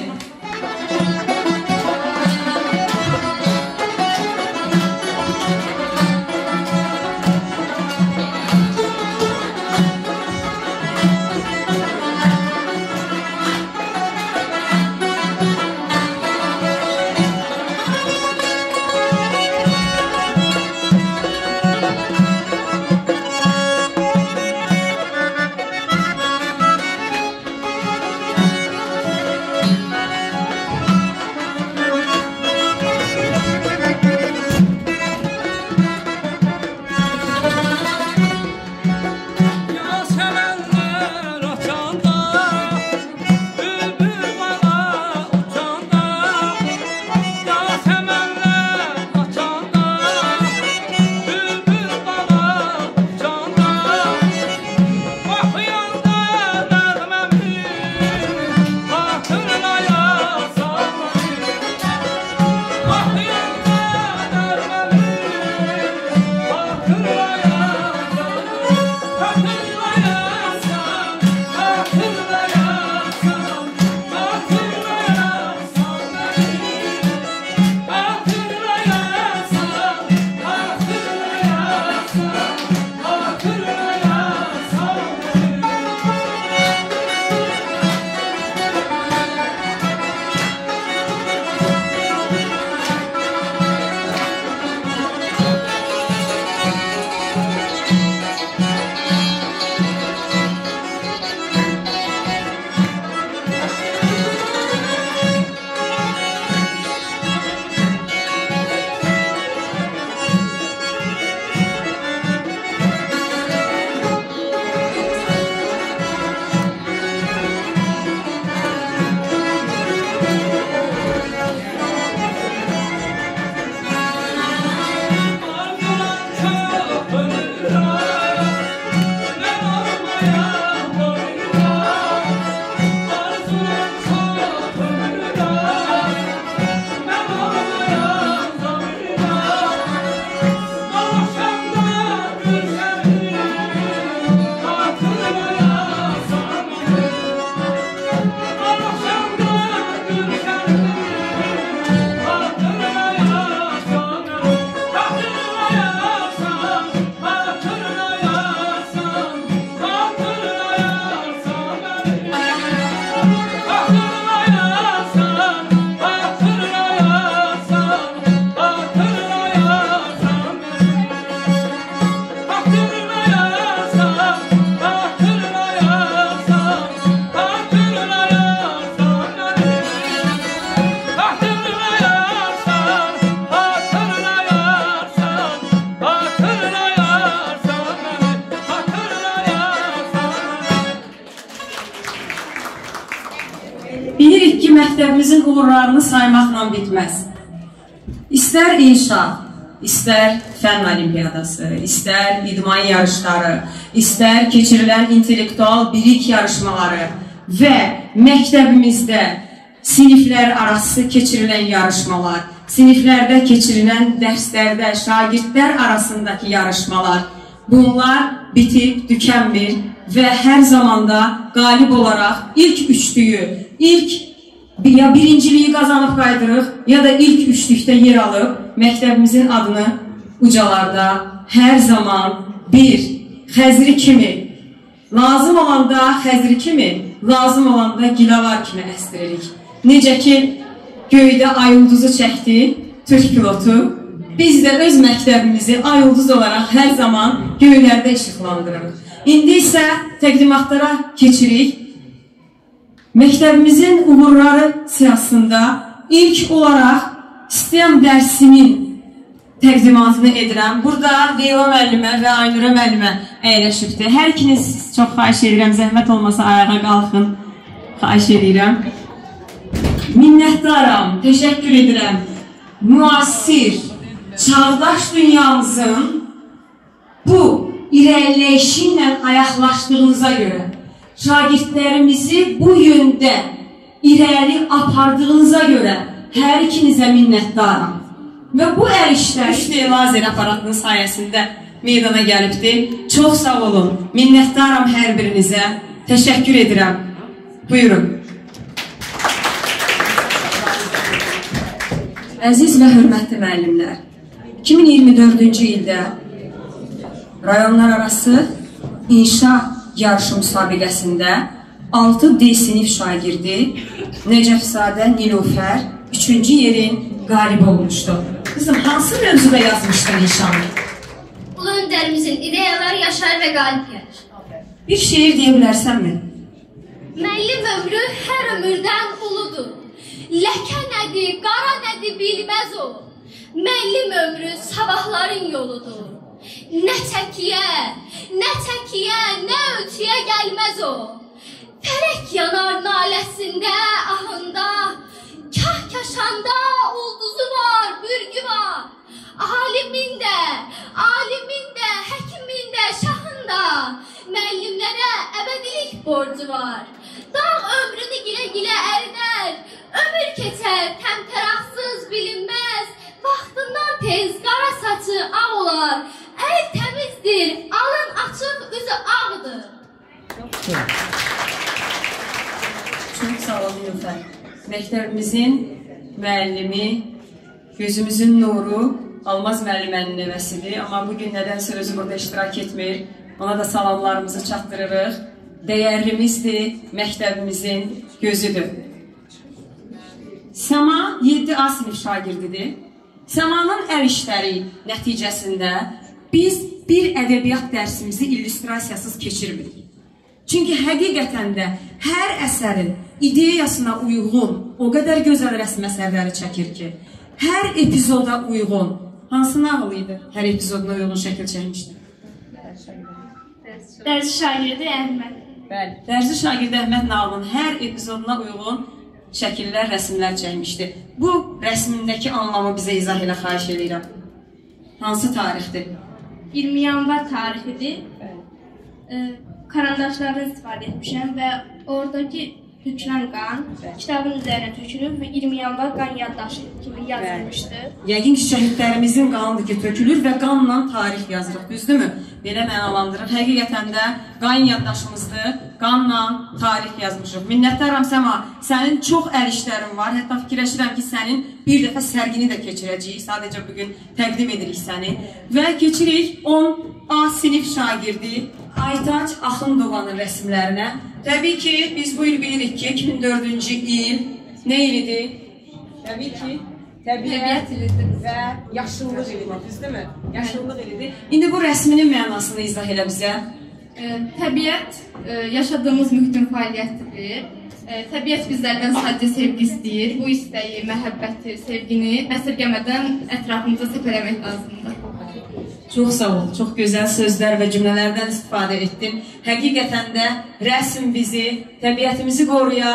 Bilirik ki, məktəbimizin uğurlarını saymaqla bitməz. İstər inşa, istər fənn olimpiyadası, istər idman yarışları, istər keçirilən intellektual bilik yarışmaları və məktəbimizdə siniflər arası keçirilən yarışmalar, siniflərdə keçirilən dərslərdə şagirdlər arasındakı yarışmalar, bunlar bitib, tükənmir və hər zamanda qalib olaraq ilk üçlüyü, ya birinciliyi qazanıb qaydırıq, ya da ilk üçlükdə yer alıb məktəbimizin adını ucalarda hər zaman bir Xəzri kimi, lazım olanda Xəzri kimi, lazım olanda Gilavar kimi əstiririk. Necə ki, göydə ay ulduzu çəkdi Türk pilotu, biz də öz məktəbimizi ay ulduz olaraq hər zaman göylərdə işıqlandırırıq. İndi isə təqdimatlara keçirik. Məktəbimizin uğurları siyasında ilk olaraq STEM dərsinin təqdimatını edirəm. Burada Leyla müəllimə və Aynurə müəllimə əyləşibdir. Hər ikiniz çox xahiş edirəm, zəhmət olmasa ayağa qalxın. Xahiş edirəm. Minnətdaram, təşəkkür edirəm. Müasir, çağdaş dünyamızın bu irəliləyişi ilə ayaqlaşdığınıza görə, şagirdlərimizi bu yöndə irəli apardığınıza görə hər ikinizə minnətdaram. Və bu ərişlər 3D lazer aparatının sayəsində meydana gəlibdir. Çox sağ olun, minnətdaram hər birinizə, təşəkkür edirəm. Buyurun. Əziz və hörmətli müəllimlər, 2024-cü ildə rayonlar arası inşa yarışı müsabiqəsində 6D sinif şagirdi Necəfzadə Nilufər 3-cü yerin qalibi olmuşdu. Qızım, hansı mövzuda yazmışdın inşanı? Ulu öndərimizin ideyalar yaşar və qalib gəlir. Bir şeir deyə bilərsənmi? Müəllim ömrü hər ömürdən uludur. Ləkə nədir, qara nədir bilməz o. Müəllim ömrü sabahların yoludur. Nə çəkiyə, nə ötüyə gəlməz o. Fələk yanar naləsində, ahında, kahkaşanda ulduzu var, bürgü var. Alimin də, həkimin də, şahın da müəllimlərə əbədilik borcu var. Dağ ömrünü gilə-gilə ərinər, ömür keçər, təmtəraqsız bilinməz. Vaxtından tez qara saçı ağ olar, əl təmizdir, alın açıq, üzü ağdır. Çox sağ olun Nilufər. Məktəbimizin müəllimi, gözümüzün nuru Almaz müəllimənin nəvəsidir. Amma bugün nədənsə özü burada iştirak etmir. Ona da salamlarımızı çatdırırıq. Dəyərlimizdir, məktəbimizin gözüdür. Səma 7A sinif şagirdidir. Səmanın ərişləri nəticəsində biz bir ədəbiyyat dərsimizi illüstrasiyasız keçirmirik. Çünki həqiqətən də hər əsərin ideyasına uyğun o qədər gözəl rəsm əsərləri çəkir ki, hər epizoda uyğun, hansı nağıl idi? Hər epizoduna uyğun şəkil çəkmişdir. Dərzi şagirdi Əhməd. Bəli, Dərzi şagirdi Əhməd nağılının hər epizoduna uyğun şəkillər, rəsmlər çəkmişdir. Bu rəsmindəki anlamı bizə izah elə xahiş edirəm. Hansı tarixdir? 20 yanvar tarixidir. Karandaşlardan istifadə etmişəm və oradakı tökülən qan kitabın üzərinə tökülür və 20 yanvar qan yaddaşı kimi yazılmışdır. Yəqin ki, şəhidlərimizin qanıdır ki, tökülür və qanla tarix yazırıq, düzdürmü? Belə mənalandırır. Həqiqətən də qan yaddaşımızdır, qanla tarix yazmışıq. Minnətdaram Səma, sənin çox əl işlərin var. Hətta fikirləşirəm ki, sənin bir dəfə sərgini də keçirəcəyik. Sadəcə bugün təqdim edirik səni. Və keçirik 10A sinif şagirdi Aytaç Axundovanın rəsmlərinə. Təbii ki, biz bu il bilirik ki, 2004-cü il nə ilidir? Təbii ki, təbiət ilidir və yaşıllıq ilidir, düzdürmü? Yaşıllıq ilidir. İndi bu rəsminin mənasını izah elə bizə. Təbiət yaşadığımız mühitin fəaliyyətidir. Təbiət bizlərdən sadəcə sevgi istəyir. Bu istəyi, məhəbbəti, sevgini əsirgəmədən ətrafımıza səpələmək lazımdır. Çox sağ ol, çox gözəl sözlər və cümlələrdən istifadə etdin. Həqiqətən də rəsm bizi, təbiətimizi qoruyaq,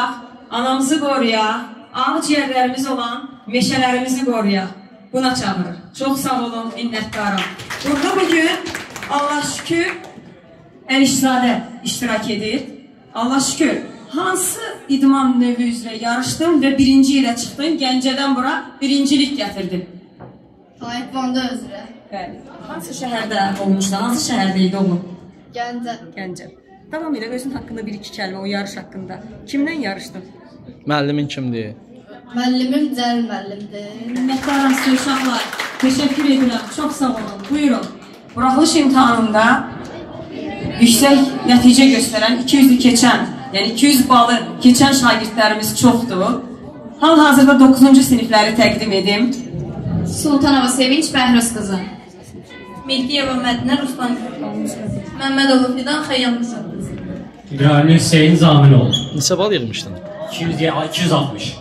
anamızı qoruyaq, ağciyərlərimiz olan meşələrimizi qoruyaq. Buna çağırır. Çox sağ olun, minnətdaram. Burada bugün Allah şükür Əlişzadə iştirak edir. Allah şükür hansı idman növü üzrə yarışdım və birinci yerə çıxdım. Gəncədən bura birincilik gətirdim. Taekwondo üzrə. Bəli. Hansı şəhərdə olmuşlar? Hansı şəhərdə idi oğlum? Gəncə. Gəncə. Tamam elə özün haqqında bir-iki kəlmə o yarış haqqında. Kimdən yarışdın? Müəllimin kimdir? Müəllimim Cəlil müəllimdir. Minnətdaram sizə uşaqlar. Təşəkkür edirəm. Çox sağ olun. Buyurun. Buraxılış imtahanında yüksək nəticə göstərən 200-ü keçən, yəni 200 balı keçən şagirdlərimiz çoxdur. Hal-hazırda 9-cu sinifləri təqdim edim. Sultanova Sevinç Bəhruz qızı. Mehdiyeva Mədinə Ruslan. Məmmədova Fidan Xəyyam qızı. İbrahim Hüseyin Zaminoğlu. Neçə bal yığmışdın? 260.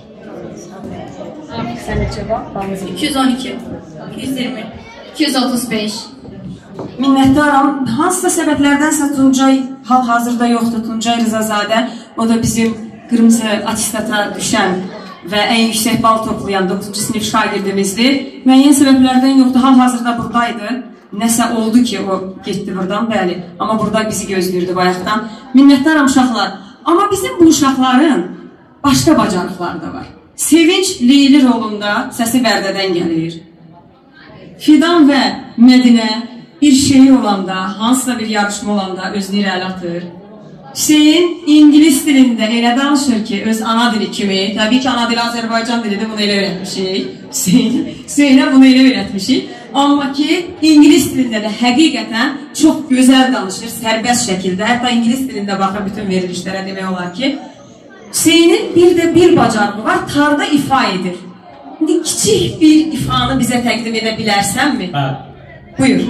Sən neçə bal? 212, 220, 235. Minnətdaram. Hansısa səbəblərdənsə Tuncay hal-hazırda yoxdur. Tuncay Rızazadə. O da bizim qırmızı atestata düşən və ən yüksək bal toplayan 9-cu sinif şagirdimizdir. Müəyyən səbəblərdən yoxdur. Hal-hazırda buradaydı. Nəsə oldu ki, o getdi buradan, bəli. Amma burada bizi gözləyirdi bayaqdan. Minnətdaram uşaqlar. Amma bizim bu uşaqların başqa bacarıqları da var. Sevinç Leyli rolunda səsi Bərdədən gəlir. Fidan və Mədinə bir şehir olanda, hansısa bir yarışma olanda özünü irəli atır. Hüseyin İngilis dilində elə danışır ki, öz ana dili kimi, təbii ki, ana dili Azərbaycan dilidir, bunu elə öyrətmişik. Hüseyinə bunu elə öyrətmişik. Amma ki, İngilis dilində də həqiqətən çox gözəl danışır, sərbəst şəkildə. Hətta İngilis dilində baxır bütün verilişlərə demək olar ki, Hüseyinin bir də bir bacarığı var, tarda ifa edir. İndi kiçik bir ifanı bizə təqdim edə bilərsənmi? Hə. Buyur.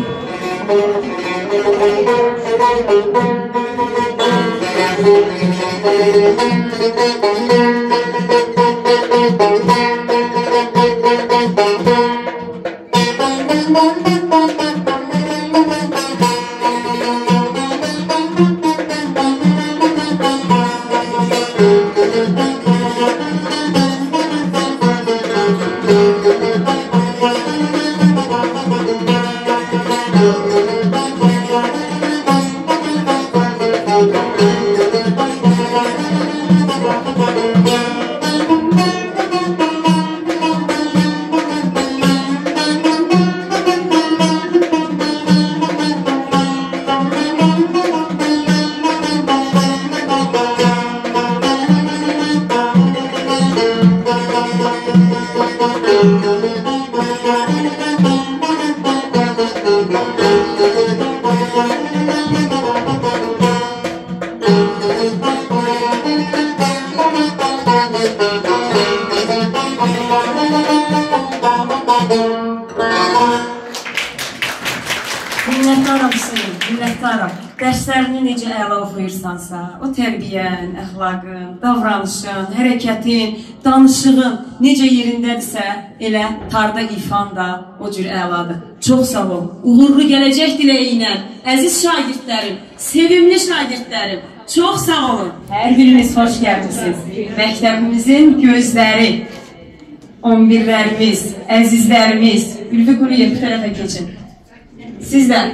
Minnətdaram. Dərslərini necə əla oxuyursansa, o tərbiyən, əxlaqın, davranışın, hərəkətin, danışığın necə yerindədirsə, elə tarda ifan da o cür əladır. Çox sağ ol. Uğurlu gələcək diləyi ilə, əziz şagirdlərim, sevimli şagirdlərim, çox sağ olun. Hər biriniz xoş gəlmişsiniz. Məktəbimizin gözləri, 11-lərimiz, əzizlərimiz, Ülvi Quliyev bu tərəfə keçin. Sizdən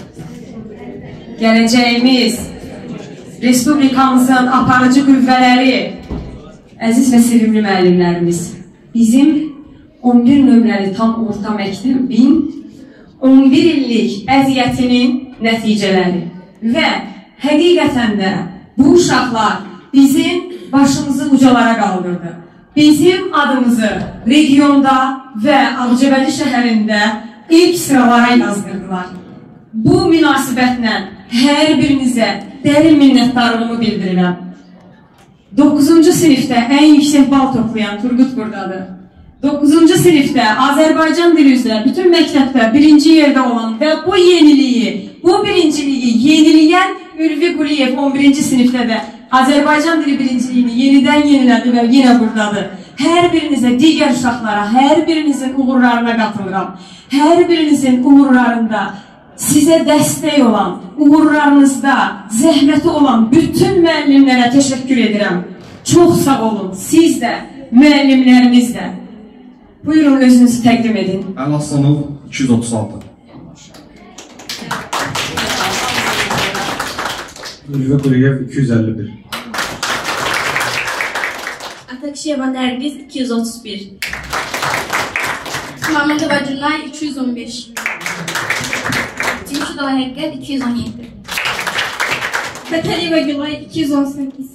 gələcəyimiz, Respublikamızın aparıcı qüvvələri, əziz və sevimli müəllimlərimiz, bizim 11 nömrəli tam orta məktəbin 11 illik əziyyətinin nəticələri və həqiqətən də bu uşaqlar bizim başımızı ucalara qaldırdı. Bizim adımızı regionda və Ağcabədi şəhərində ilk sıralara yazdırdılar. Bu münasibətlə hər birinizə dərin minnətdarlığımı bildirirəm. 9-cu sinifdə ən yüksək bal toplayan Turgut buradadır. 9-cu sinifdə Azərbaycan dili üzrə bütün məktəbdə birinci yerdə olan və bu birinciliyi yeniləyən Ülvi Quliyev 11-ci sinifdə də Azərbaycan dili birinciliyini yenidən yenilədi və yenə buradadır. Hər birinizə, digər uşaqlara, hər birinizin uğurlarına qatılıram. Hər birinizin uğurlarında sizə dəstək olan, uğurlarınızda zəhməti olan bütün müəllimlərə təşəkkür edirəm. Çox sağ olun. Siz də, müəllimləriniz də. Buyurun, özünüzü təqdim edin. Əl Aslanov 236. Ülvə Quriyev 251. Atakşiyeva Nərgiz 231. Mamedova Günay 215. Cimşidova Həqqət 217. Fətəliyeva Gülay 218.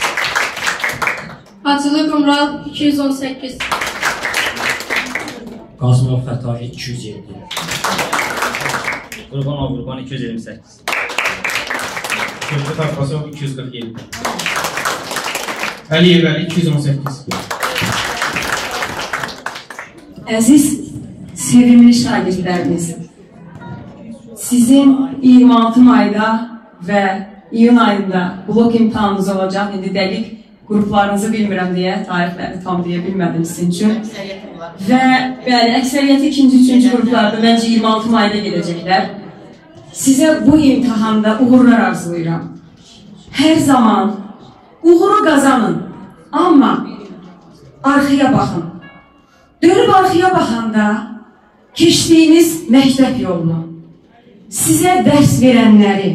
Hacılı Qumral 218. Qasımov Fətahi 207. Qurbanov Qurban 228. Gözdə Tarxasov 247. Əliyev Əli 218. Əziz, sevimli şagirdlərimiz, sizin 26 mayda və iyun ayında blok imtahanınız olacaq. İndi dəqiq qruplarınızı bilmirəm deyə, tarixləri tam deyə bilmədim sizin üçün. Və bəli, əksəriyyəti ikinci, üçüncü qruplarda məncə 26 mayda gedəcəklər. Sizə bu imtihanda uğurlar arzulayıram. Hər zaman uğuru qazanın, amma arxaya baxın. Dönüb arxaya baxanda keçdiyiniz məktəb yolunu, sizə dərs verənləri,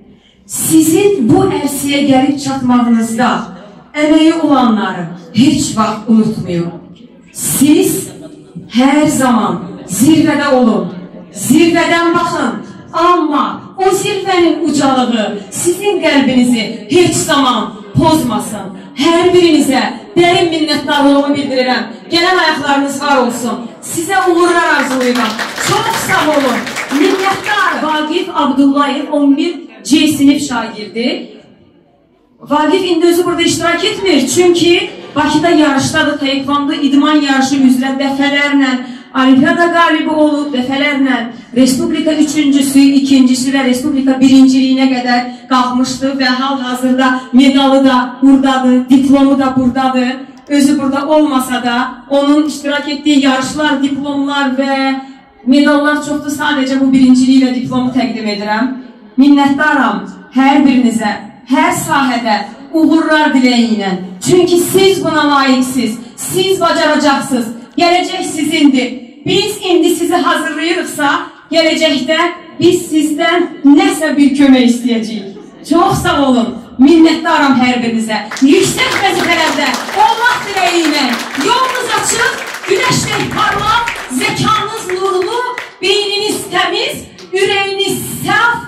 sizin bu ərsiyə gəlib çatmağınızda əməyi olanları heç vaxt unutmayın. Siz hər zaman zirvədə olun, zirvədən baxın, amma o zirvənin ucalığı sizin qəlbinizi heç zaman pozmasın. Hər birinizə dərin minnətdarlığımı bildirirəm. Gələn ayaqlarınız var olsun. Sizə uğurlar arzulayıram. Çox sağ olun. Minnətdar Vaqif Abdullayev 11 C sinif şagirdi. Vaqif indi özü burada iştirak etmir. Çünki Bakıda yarışdadır. Taekwondo idman yarışı üzrə dəfələrlə Olimpiada qalibi olub, dəfələrlə Respublika 3-cüsü, 2-cisi və Respublika 1-ciliyinə qədər qalxmışdı və hal-hazırda medalı da buradadır, diplomu da buradadır. Özü burada olmasa da onun iştirak etdiyi yarışlar, diplomlar və medallar çoxdur. Sadəcə bu 1-ciliyi və diplomu təqdim edirəm. Minnətdaram hər birinizə, hər sahədə uğurlar diləyinlə. Çünki siz buna layiqsiz, siz bacaracaqsınız, gələcək sizindir. Biz indi sizi hazırlayırıqsa, gələcəkdə biz sizdən nəsə bir kömək istəyəcəyik. Çox sağ olun, minnətdaram hər birinizə. Yüksək vəzifələrdə olmaq diləyinlə yolunuz açıq, güneşdə parlaq, zəkanız nurlu, beyniniz təmiz, ürəyiniz saf,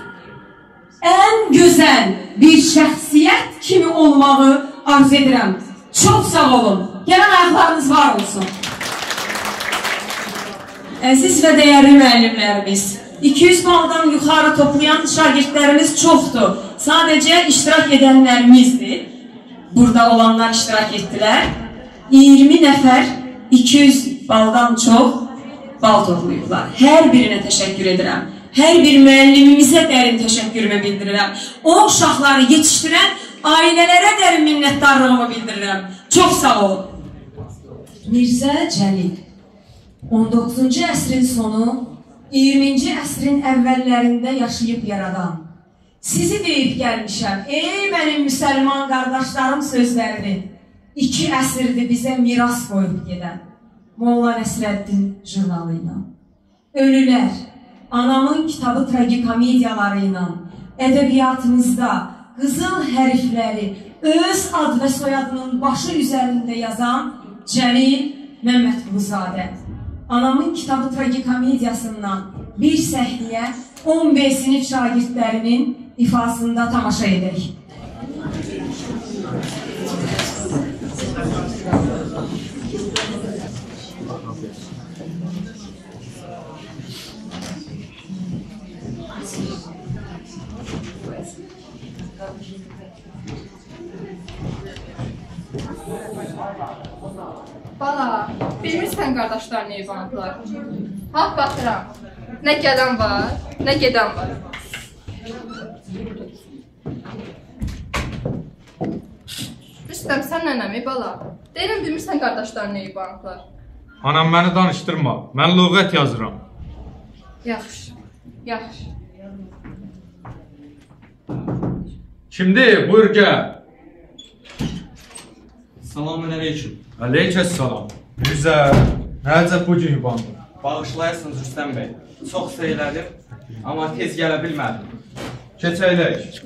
ən gözəl bir şəxsiyyət kimi olmağı arzu edirəm. Çox sağ olun, gələn ayaqlarınız var olsun. Əziz və dəyərli müəllimlərimiz, 200 baldan yuxarı toplayan şagirdlərimiz çoxdur. Sadəcə iştirak edənlərimizdir. Burada olanlar iştirak etdilər. 20 nəfər 200 baldan çox bal toplayıblar. Hər birinə təşəkkür edirəm. Hər bir müəllimimizə dərin təşəkkürümü bildirirəm. O uşaqları yetişdirən ailələrə dərin minnətdarlığımı bildirirəm. Çox sağ olun. Mirzə Cəlil 19-cu əsrin sonu, 20-ci əsrin əvvəllərində yaşayıb yaradan, sizi deyib gəlmişəm, ey mənim müsəlman qardaşlarım sözlərini 2 əsrdir bizə miras qoyub gedən Molla Nəsrəddin jurnalı ilə. Ölülər, anamın kitabı tragikomediyaları ilə ədəbiyyatımızda qızıl hərfləri öz ad və soyadının başı üzərində yazan Cəlil Məmmədquluzadə. Anamın kitabı tragikomediyasından bir səhniyə 15 sinif şagirdlərinin ifasında tamaşa edək. Bala, bilmirsən qardaşlar nə ibanıblar? Haq baxıram. Nə gələn var, nə gedən var. Rüstəm, sən nənəmi bala? Deyirəm, bilmirsən qardaşlar nə ibanıblar? Anam məni danışdırma, mən lüğət yazıram. Yaxşı, yaxşı. Kimdir? Buyur gəl. Selamun aleyküm. Aleykümselam. Mirzə, necə bu gün yubandın? Bağışlayırsınız Rüstəm bəy. Çox söylədim, amma tez gələ bilmədim. Keçəylək.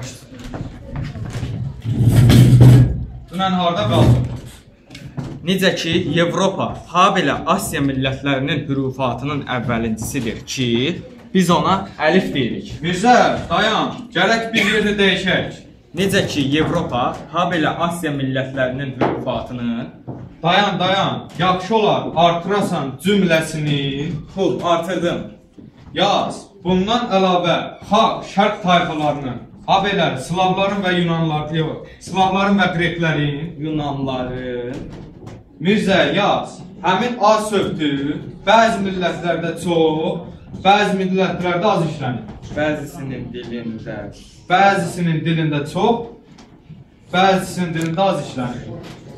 Dünən harda qaldın? Necə ki, Avropa, habelə Asiya millətlərinin hürufatının əvvəlincisidir ki, biz ona əlif deyirik. Mirzə, dayan, gərək bir yeri dəyişək. Necə ki, Avropa, habelə Asiya millətlərinin hürufatının... Dayan, yaxşı olar, artırasan cümləsini. Xub, artırdım. Yaz, bundan əlavə xalq, şərq tayfalarının, habelə Slavların və Yunanların, Slavların və Qreklərin, Yunanların... Mirzə, yaz, həmin az sövdü bəzi millətlərdə çox, bəzi millətlərdə az işlənir. Bəzisinin dilində. Bəzisinin dilində çox, bəzisinin dilində az işlənir.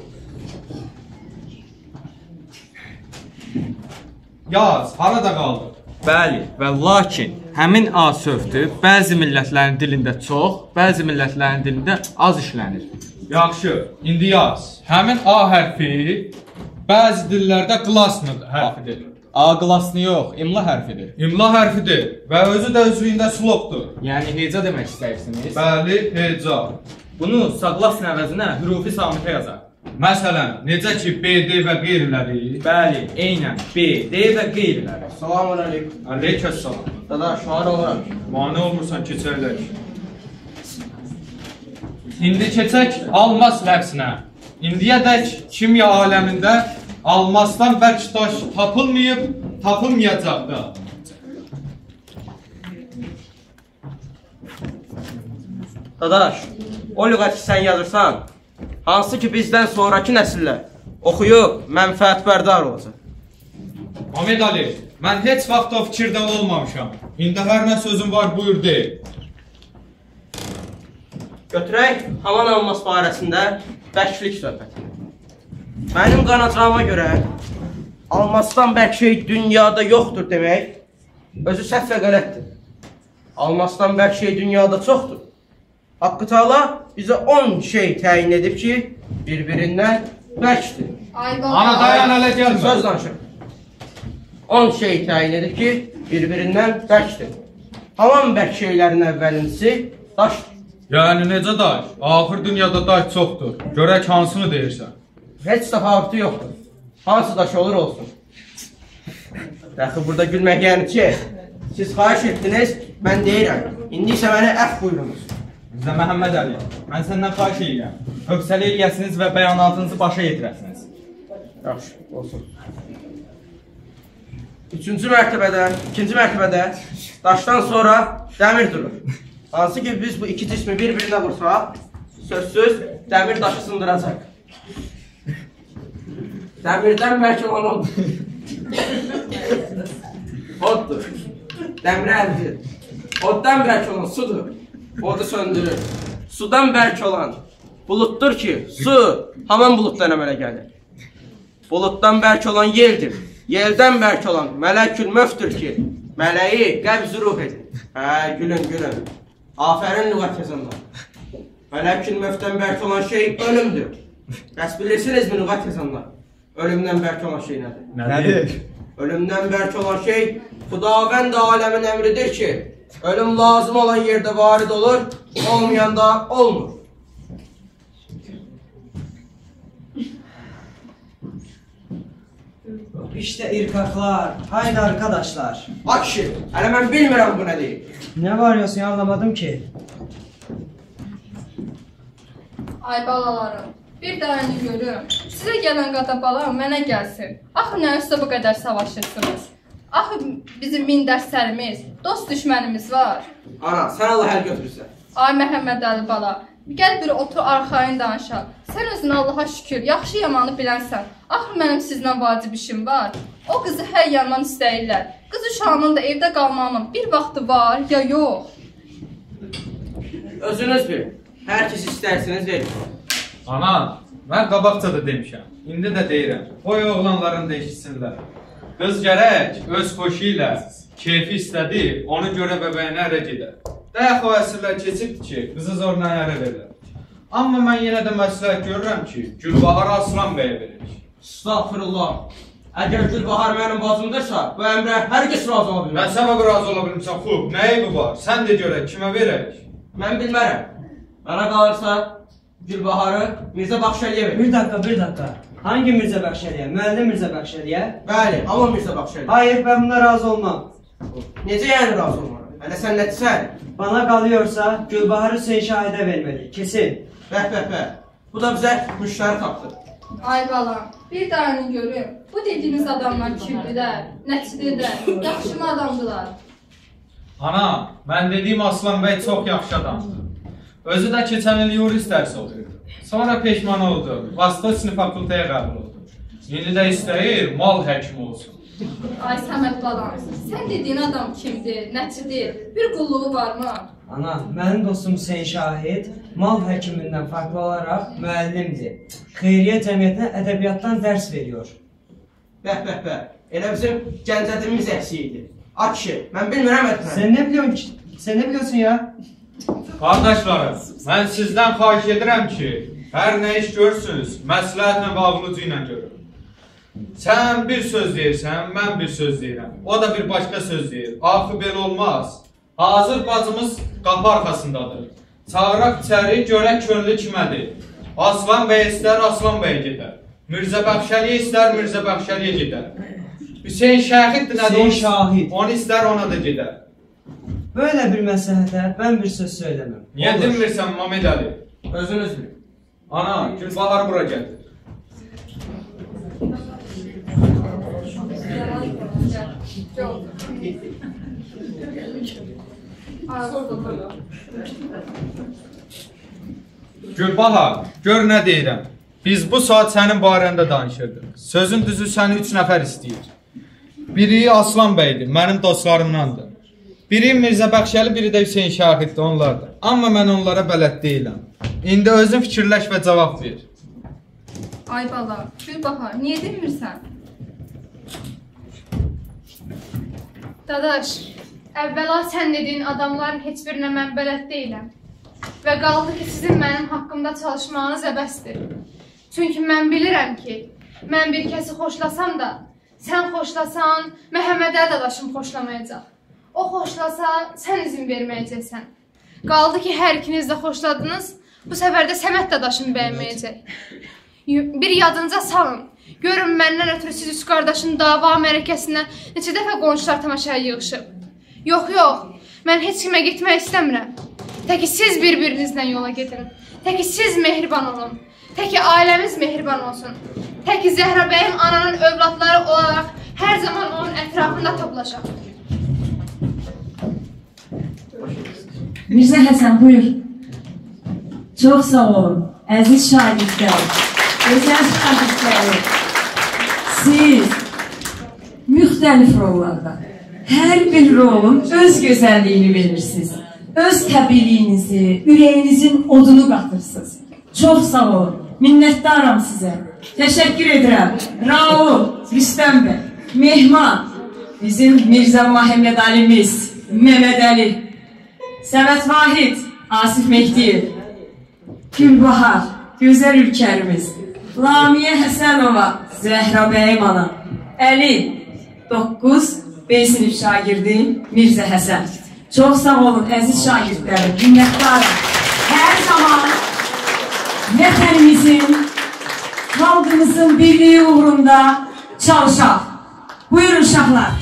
Yaz, harada qaldı? Bəli, və lakin həmin A sövdü bəzi millətlərin dilində çox, bəzi millətlərin dilində az işlənir. Yaxşı, indi yaz. Həmin A hərfi bəzi dillərdə qlasnı hərfidir. A qlasnı yox, imla hərfidir. İmla hərfidir və özü də özlüyündə slogdur. Yəni heca demək istəyirsiniz? Bəli, heca. Bunu saqlasın əvəzinə hürufi samitə yazar. Məsələn, necə ki B, D və qeyriləri? Bəli, eynən B, D və qeyriləri. Selamun aleyküm. Aleykümselam. Dada, şuar oluram. Mane olmursan, keçərlər. İndi keçək almas ləfsinə. İndiyədək kimya aləmində almasdan bərk daş tapılmayıb, tapılmayacaq da. Dadaş, o lüğəti sən yazırsan, hansı ki bizdən sonraki nəsillər oxuyub mənfəətbərdar olacaq. Ahmet Ali, mən heç vaxt o fikirdə olmamışam. İndi hər nə sözüm var, buyur deyil. Götürək, haman almas barəsində bərklik söhbəti. Mənim qanacağıma görə almasdan bərk şey dünyada yoxdur demək, özü səhv və qələtdir. Almasdan bərk şey dünyada çoxdur. Haqqı Teala bizə 10 şey təyin edib ki, bir-birindən bərkdir. Ana dayan, hələ gəlmə. Söz danışır. 10 şey təyin edib ki, bir-birindən bərkdir. Haman bərk şeylərin əvvəlincisi daşdır. Yəni necə daş? Axır dünyada daş çoxdur. Görək hansını deyirsən. Heç təfavütü yoxdur. Hansı daş olur olsun. Dəxi burada gülmək yəni ki, siz xahiş etdiniz, mən deyirəm. İndi isə mənə əf buyurunuz. Bizə Məhəmməd Əli, mən səndən xahiş edirəm. Hövsələ eləyəsiniz və bəyanatınızı başa yetirəsiniz. Yaxşı, olsun. Üçüncü mərtəbədə, ikinci mərtəbədə daşdan sonra dəmir durur. Hansı ki biz bu iki cismi bir-birinə vursaq, sözsüz dəmir daşı sındıracaq. Dəmirdən bərk olan oddur. Oddur. Dəmir əldir. Oddan bərk olan sudur. Odu söndürür. Sudan bərk olan bulutdur ki, su haman bulutdan əmələ gəlir. Bulutdan bərk olan yeldir. Yeldən bərk olan mələkül möftür ki, mələyi qəbz ruh edir. Hə, gülün. Afərin lüğət yazanlar. Mələkül möftdən bərk olan şey ölümdür. Bəs bilirsinizmi lüğət yazanlar? Ölümdən bərk olan şey nədir? Nədir? Ölümdən bərk olan şey Xudavənd aləmin əmridir ki, ölüm lazım olan yerdə varid olur, olmayanda olmur. İşte irkaklar, haydi arkadaşlar. Akşi, hələ mən bilmirəm bu nədir. Ne bağırıyorsun, anlamadım ki. Ay balalarım, bir dayanı görürüm. Sizə gələn qada balam mənə gəlsin. Axı nə üstə bu qədər savaşırsınız? Axı bizim min dərslərimiz, dost düşmənimiz var. Ana, sən Allah həll götürürsən. Ay Məhəmməd Əli bala, gəl bir otur arxayın danışaq. Sən özün Allaha şükür, yaxşı yamanı bilənsən. Axı mənim sizlə vacib işim var. O qızı hər yandan istəyirlər. Qız uşağının da evdə qalmağının bir vaxtı var ya yox. Özünüz bilin, hər kəs istərsiniz verin. Ana, mən qabaqca da demişəm, indi də deyirəm, qoy oğlanların da eşitsinlər. Qız gərək öz xoşu ilə keyfi istədi, onu görə bəbəyinə ərə gedər. Dəxo əsrlər keçibdir ki, qızı zorla ərə verirlər. Amma mən yenə də məsləhət görürəm ki, Gülbahar Aslan bəyə veririk. Estağfurullah. Əgər Gülbahar mənim bacımdırsa, bu əmrə hər kəs razı ola bilmir. Mən səbəb razı ola bilmirsən, xub, nəyi bu var? Sən də görək, kimə verək? Mən bilmərəm. Mənə qalırsa, Gülbaharı Mirzə Baxşəliyə verir. Bir dakika. Hangi Mirzə Baxşəliyə? Müəllim Mirzə Baxşəliyə? Bəli, amma Mirzə Baxşəliyə. Hayır, ben buna razı olmam. Necə yəni razı olmam? Hələ sən nədirsən? Bana kalıyorsa Gülbaharı Hüseyin Şahid'e vermeli, kesin. Bəh. Bu da bizə müştəri tapdı. Ay balam, bir dayanın görüm. Bu dediyiniz adamlar kimdirlər, nəçidirlər, yaxşı mı adamdılar? Ana, mən dediyim Aslan bəy çox yaxşı adamdır. Özü də keçən il yurist dərsi oxuyurdu. Sonra peşman oldu, Vastosni fakültəyə qəbul oldu. İndi də istəyir, mal həkimi olsun. Ay Səməd balam, sən dediyin adam kimdir, nəçidir, bir qulluğu varmı? Ana, mənim dostum Hüseyin Şahid mal həkimindən farklı olaraq müəllimdir. Xeyriyyə cəmiyyətinə ədəbiyyatdan dərs veriyor. Bəh. Elə bizim gəncədimiz əksiydi. A kişi, mən bilmirəm etməm. Sen ne biliyorsun ya? Qardaşlarım, mən sizdən xahiş edirəm ki, hər nə iş görsünüz, məsləhətlə və ağlıcı ilə görün. Sən bir söz deyirsən, mən bir söz deyirəm. O da bir başqa söz deyir. Axı belə olmaz. Hazır bacımız qapı arxasındadır. Çağıraq içəri, görək könlü kimədir. Aslan bəy istər, Aslan bəyə gedər. Mirzə Baxşəliyə istər, Mirzə Baxşəliyə gedər. Hüseyin Şahiddir nədir? Hüseyin Şahid. Onu istər, ona da gedər. Böyle bir məsləhətə ben bir söz söylemem. Niyə dinmirsən Mamed Ali? Özünüz bilin. Ana, Gülbahar bura gəlir. Gülbahar, gör nə deyirəm. Biz bu saat sənin barəndə danışırdıq. Sözün düzü səni 3 nəfər istəyir. Biri Aslan bəydir, mənim dostlarımdandır. Biri Mirzə Baxşəli, biri də Hüseyin Şahiddir, onlardır. Amma mən onlara bələd deyiləm. İndi özün fikirləş və cavab ver. Ay bala, Gülbahar, niyə demirsən? Dadaş, əvvəla sən dediyin adamların heç birinə mən bələd deyiləm. Və qaldı ki, sizin mənim haqqımda çalışmağınız əbəsdir. Çünki mən bilirəm ki, mən bir kəsi xoşlasam da, sən xoşlasan, Məhəmməd Əli dadaşım xoşlamayacaq. O xoşlasa, sən izin verməyəcəksən. Qaldı ki, hər ikiniz də xoşladınız, bu səfər də Səməd dadaşım bəyənməyəcək. Bir yadınıza salın, görün məndən ötürü siz üç qardaşın dava mərəkəsində neçə dəfə qonşular tamaşaya yığışıb. Yox, mən heç kimə getmək istəmirəm. Təki siz bir-birinizlə yola gedin, təki siz mehriban olun, təki ailəmiz mehriban olsun, təki Zəhra bəyim ananın övladları olaraq hər zaman onun ətrafında toplaşaq. Mirzə Həsən, buyur. Çox sağ olun, əziz şagirdlər, gözəl şagirdləri. Siz müxtəlif rollarda hər bir rolun öz gözəlliyini verirsiniz. Öz təbiiliyinizi, ürəyinizin odunu qatırsınız. Çox sağ olun, minnətdaram sizə. Təşəkkür edirəm. Raul, Rüstəm bəy, Mehman, bizim Mirzə Məhəmməd Alimiz, Məməd Əli, Səməd Vahid, Asif Mehdiyev, Gülbahar, gözəl ülkərimiz, Lamiyə Həsənova, Zəhra bəyim ana, Əli, 9, B sinif şagirdi, Mirzə Həsən. Çox sağ olun, əziz şagirdlərim, minnətdarım. Hər zaman vətənimizin, xalqımızın birliyi uğrunda çalışaq. Buyurun uşaqlar.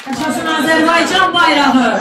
Yaşasın Azərbaycan bayrağı.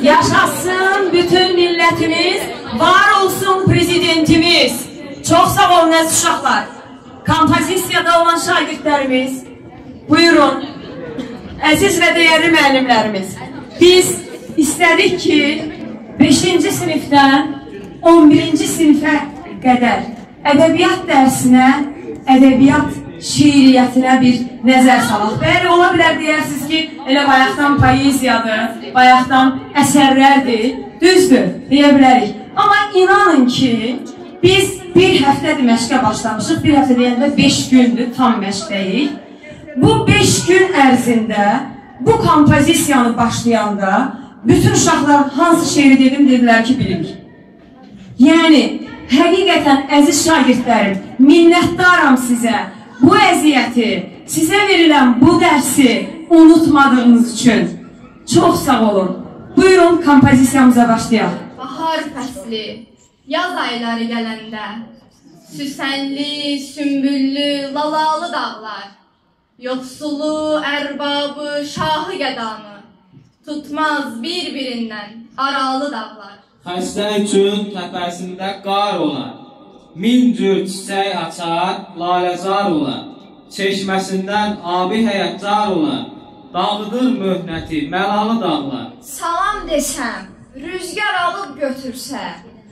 Yaşasın bütün millətimiz. Var olsun prezidentimiz. Çox sağ olun əziz uşaqlar. Kompozisiyada olan şagirdlərimiz, buyurun. Əziz və dəyərli müəllimlərimiz, biz istədik ki, 5-ci sinifdən 11-ci sinifə qədər ədəbiyyat dərsinə, ədəbiyyat şiiriyyətinə bir nəzər salaq. Bəli, ola bilər deyirsiniz ki, elə bayaqdan poeziyadır, bayaqdan əsərlərdir, düzdür, deyə bilərik. Amma inanın ki, biz bir həftədir məşqə başlamışıq, bir həftə deyəndə 5 gündür, tam məşqdəyik. Bu 5 gün ərzində, bu kompozisiyanı başlayanda, bütün uşaqlar hansı şeiri dedim, dedilər ki, bilirik. Yəni, həqiqətən əziz şagirdlərim, minnətdaram sizə. Bu əziyyəti, sizə verilən bu dərsi unutmadığınız üçün çox sağ olun. Buyurun, kompozisiyamıza başlayaq. Bahar fəsli, yaz ayları gələndə, süsənli, sümbüllü, lalalı dağlar, yoxsulu, ərbabı, şahı gədanı, tutmaz bir-birindən aralı dağlar. Xəstə üçün təpəsində qar olar, min cür çiçək açar, laləzar olar, çeşməsindən abi həyətcar olar, dağıdır möhnəti, məlalı dağlar. Salam desəm, rüzgar alıb götürsə,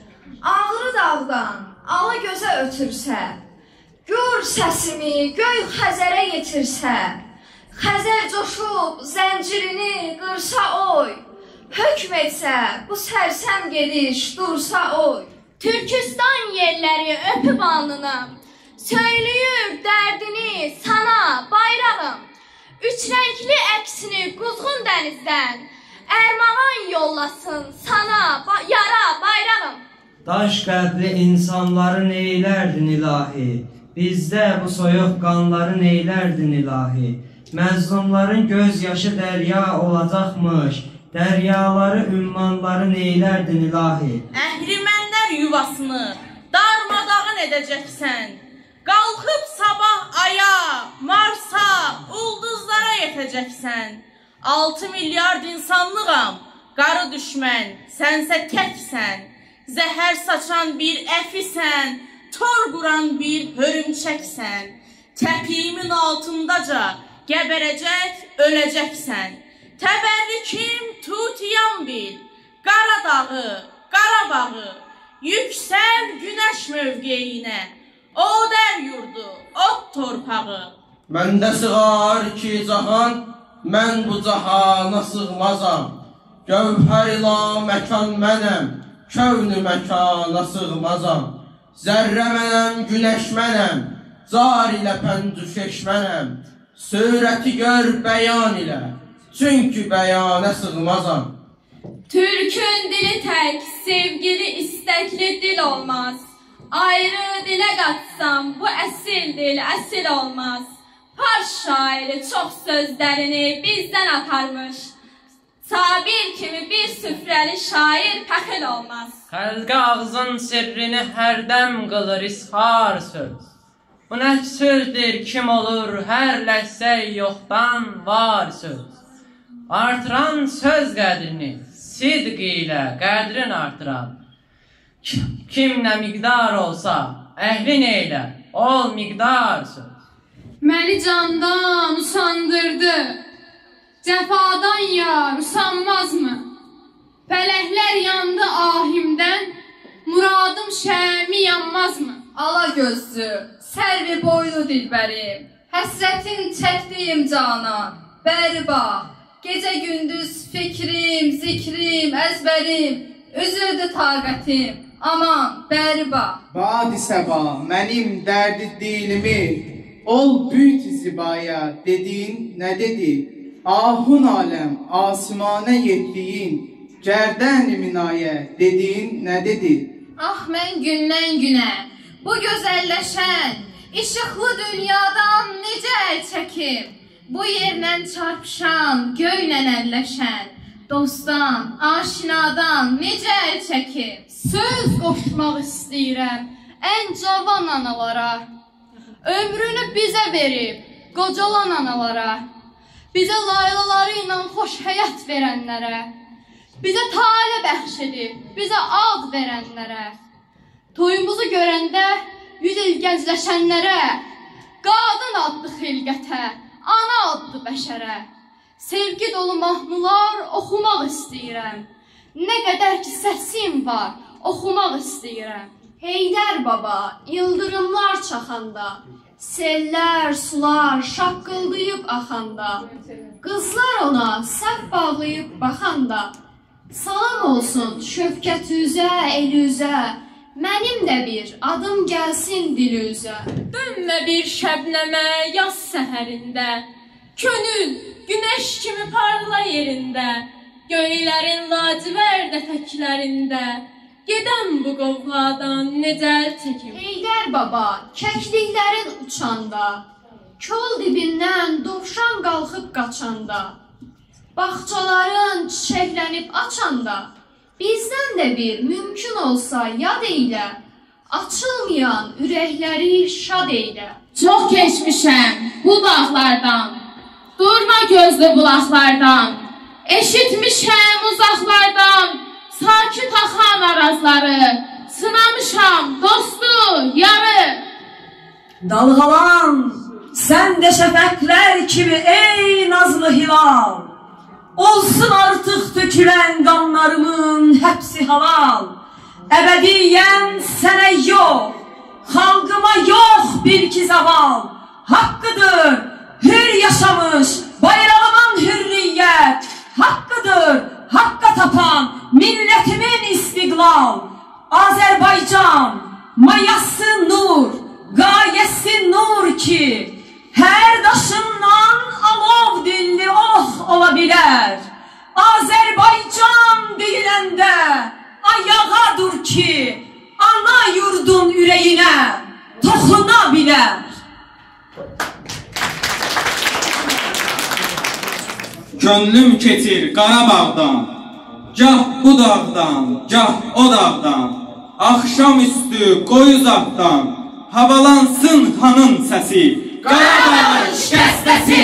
ağrı dağdan, ala gözə ötürsə, gör səsimi göy Xəzərə yetirsə, Xəzər coşub zəncirini qırsa oy, hökm etsə bu sərsəm gediş dursa oy. Türkistan yerləri öpüb alnına, söyləyir dərdini sana bayrağım. Üç rəngli əksini quzğun dənizdən, ərmağan yollasın sana yara bayrağım. Daş qəlbli insanları neylərdin ilahi, bizdə bu soyuq qanları neylərdin ilahi. Məzlumların göz yaşı dərya olacaqmış, dəryaları, ümmanları neylərdin ilahi. Əhrimənlər yuvasını darmadağın edəcəksən, qalxıb sabah aya, Marsa, ulduzlara yetəcəksən. 6 milyard insanlığam, qarı düşmən, sənsə təksən, zəhər saçan bir əfisən, tor quran bir hörümçəksən, təpiyimin altındaca gəbərəcək, öləcəksən. Təbərrikim tutiyam bil, Qaradağı, Qarabağı, yüksəl günəş mövqeyinə, o dər yurdu, ot torpağı. Məndə sığar iki cahan, mən bu cahana sığmazam. Gövhər ila məkan mənəm, kövnü məkana sığmazam. Zərrə mənəm, günəş mənəm, car ilə pəndüşeş mənəm. Surəti gör bəyan ilə, çünki bəyana sığmazam. Türkün dili tək, sevgili istəkli dil olmaz. Ayrı dilə qatsam, bu əsil dil əsil olmaz. Fars şairi çox sözlərini bizdən atarmış. Sabir kimi bir süfrəli şair pəxil olmaz. Xəlqə ağzın sirrini hərdəm qılır ishar söz. Bu nə sözdür, kim olur, hər ləhzə yoxdan var söz. Artıran söz qədrini, sidq ilə qədrin artıran. Kim nə miqdar olsa, əhlin eylə, ol miqdar söz. Məni candan usandırdı, cəfadan yar usanmazmı? Fələklər yandı ahimdən, muradım şəmi yanmazmı? Ala gözlü, sərvi boylu dilbərim, həsrətin çəkdiyim cana, bəri bax. Gecə gündüz fikrim, zikrim, əzbərim, üzüldü taqətim, aman bəri bax. Badi səba, mənim dərdi dilimi, ol büyt zibaya dediyin nə dedi? Ahun aləm, asimana yetdiyin, gərdən minayə dediyin nə dedi? Ah mən gündən günə, bu gözəlləşən, işıqlı dünyadan necə əl çəkim? Bu yerlə çarpışan, göylə əlləşən, dostdan, aşinadan necə əl çəkim? Söz qoşmaq istəyirəm ən cavan analara, ömrünü bizə verib qocalan analara. bizə laylaları ilə xoş həyat verənlərə, bizə talə bəxş edib, bizə ad verənlərə, toyumuzu görəndə 100 il gəncləşənlərə, qadın adlı xilqətə, ana adlı bəşərə, sevgi dolu mahnılar oxumaq istəyirəm. Nə qədər ki səsim var, oxumaq istəyirəm. Heydər baba, yıldırımlar çaxanda, sellər, sular şaqqıldayıb axanda, qızlar ona səhv bağlayıb baxanda, salam olsun şöfqət üzə, el üzə, mənim də bir adım gəlsin dil üzə. Dönmə bir şəbnəmə yaz səhərində, könül günəş kimi parla yerində, göylərin lacivərd ətəklərində, gedən bu qovğadan necə əl çəkim. Heydər baba, kəkliklərin uçanda, kol dibindən dovşan qalxıb qaçanda, bağçaların çiçəklənib açanda, bizdən də bir mümkün olsa yad eylə, açılmayan ürəkləri şad eylə. Çox keçmişəm bu dağlardan, durma gözlü bulaqlardan, eşitmişəm uzaqlardan, sakit axan arazları, sınamışam dostu, yarı. Dalğalan, sən də şəfəqlər kimi ey nazlı hilal, olsun artıq tökülən qanlarımın həbsi halal. Əbədiyyən sənə yox, xalqıma yox bil ki zaval, haqqıdır hür yaşamış bayrağımın hürriyyət, haqqıdır haqqa tapan milletimin istiqlal. Azərbaycan mayası nur, gayesi nur ki, hər daşından alov dilli oh ola bilər. Azərbaycan deyiləndə ayağa dur ki, ana yurdun ürəyinə toxuna bilər. Könlüm keçir Qarabağdan, gah bu dağdan, gah o dağdan, axşam üstü qoy uzaqdan, havalansın xanın səsi, Qarabağın şikəstəsi.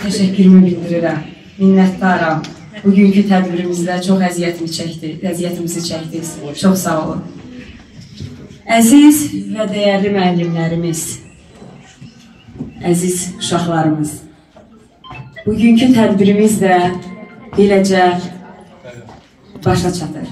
təşəkkürümü bildirirəm. Minnətdaram. Bugünkü tədbirimizdə çox əziyyətimizi çəkdiniz. Çox sağ olun. Əziz və dəyərli müəllimlərimiz, əziz uşaqlarımız, bugünkü tədbirimiz də beləcə başa çatır.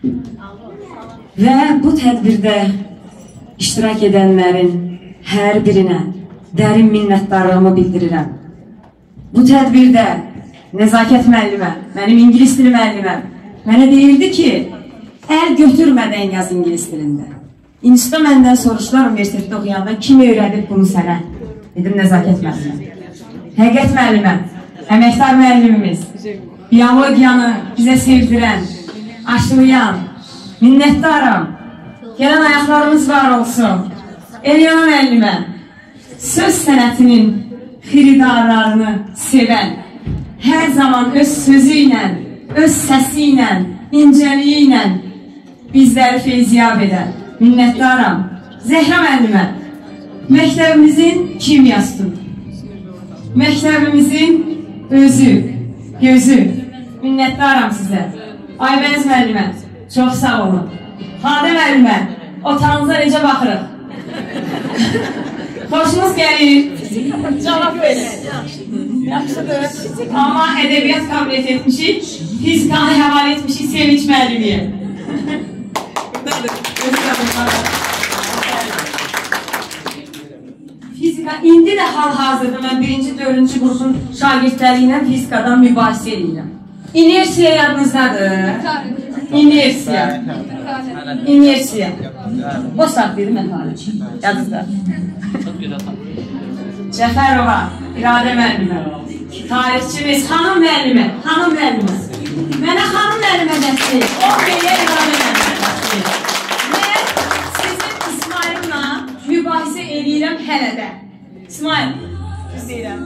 Və bu tədbirdə iştirak edənlərin hər birinə dərin minnətdarlığımı bildirirəm. Bu tədbirdə Nəzakət müəllimə, mənim ingilis dili müəlliməm, mənə deyirdi ki, əl götürmədən yaz ingilis dilində. İnstitutda məndən soruşdular, universitetdə oxuyanda kim öyrədib bunu sənə? Dedim, Nəzakət müəllimə. Həqiqət müəllimə, əməkdar müəllimimiz, biologiyanı bizə sevdirən, aşılayan, minnətdaram, gələn ayaqlarımız var olsun. Eliyana müəllimə, söz sənətinin xiridarlarını sevən, hər zaman öz sözü ilə, öz səsi ilə, incəliyi ilə bizləri feyziyab edən, minnətdaram. Zəhra müəllimə, məktəbimizin kimyası, məktəbimizin özü, gözü, minnətdaram sizə. Aybəniz müəllimə, çox sağ olun. Xadə müəllimə, otağınıza necə baxırıq? Xoşunuz gəlir? Cavab verin. Yaxşıdır. Amma ədəbiyyat qabiliyyət etmişik, fizikanı həvalə etmişik Sevinç müəllimiyə. Fizika, indi də hal-hazırda mən 1-ci, 4-cü qrupun şagirdləri ilə fizikadan mübahisə edirəm. İnersiya yadınızdadır. İnersiya. İnersiya. O saat dedim mən tarihçi. Yadınızda. Cəfərova, İradə müəllimə, tarixçimiz, xanım müəllimə, xanım müəllimə. Mənə xanım müəllimə dəstək, o beyə İradə müəllimə dəstək. Mən sizin İsmailimlə mübahisə edirəm hələ də. İsmail, istəyirəm.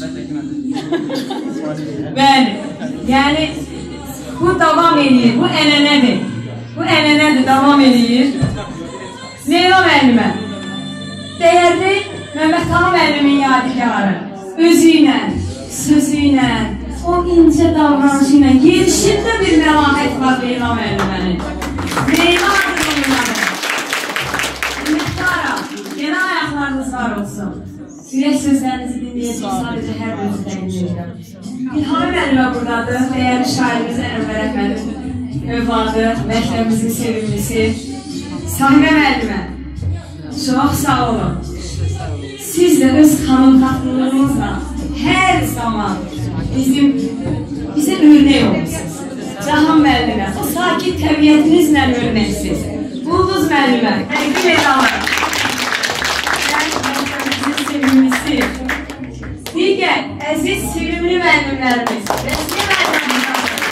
Bəli, yəni bu davam edir, bu ənənədir. Bu ənənədir, davam edir. Leyla müəllimə, dəyərli Məhəmməd Xanım müəllimin yadigarı, özü ilə, sözü ilə, o incə davranışı ilə, yerişində bir məlahət var Leyla müəllimənin. Leyla adını minnətdaram, yenə ayaqlarınız var olsun. Ürək sözlərinizi dinləyəcək, sadəcə hər özü dəyinləyəcəm. İlhami müəllimə buradadır, dəyərli şairimiz Ənvər Əhmədin övladı, məktəbimizin sevimlisi. Sahibə müəllimə, çox sağ olun. Siz də öz xanım tatlılığınızla hər zaman bizə örnek olursunuz. Cahan müəllimə, o sakit təbiyyətinizlə örneksiz. Ulduz müəllimə, həqiqi meydanlar. Məktəbimizin sevimlisi. Digər əziz, sevimli müəllimlərimiz. Rəsmi müəllimimiz.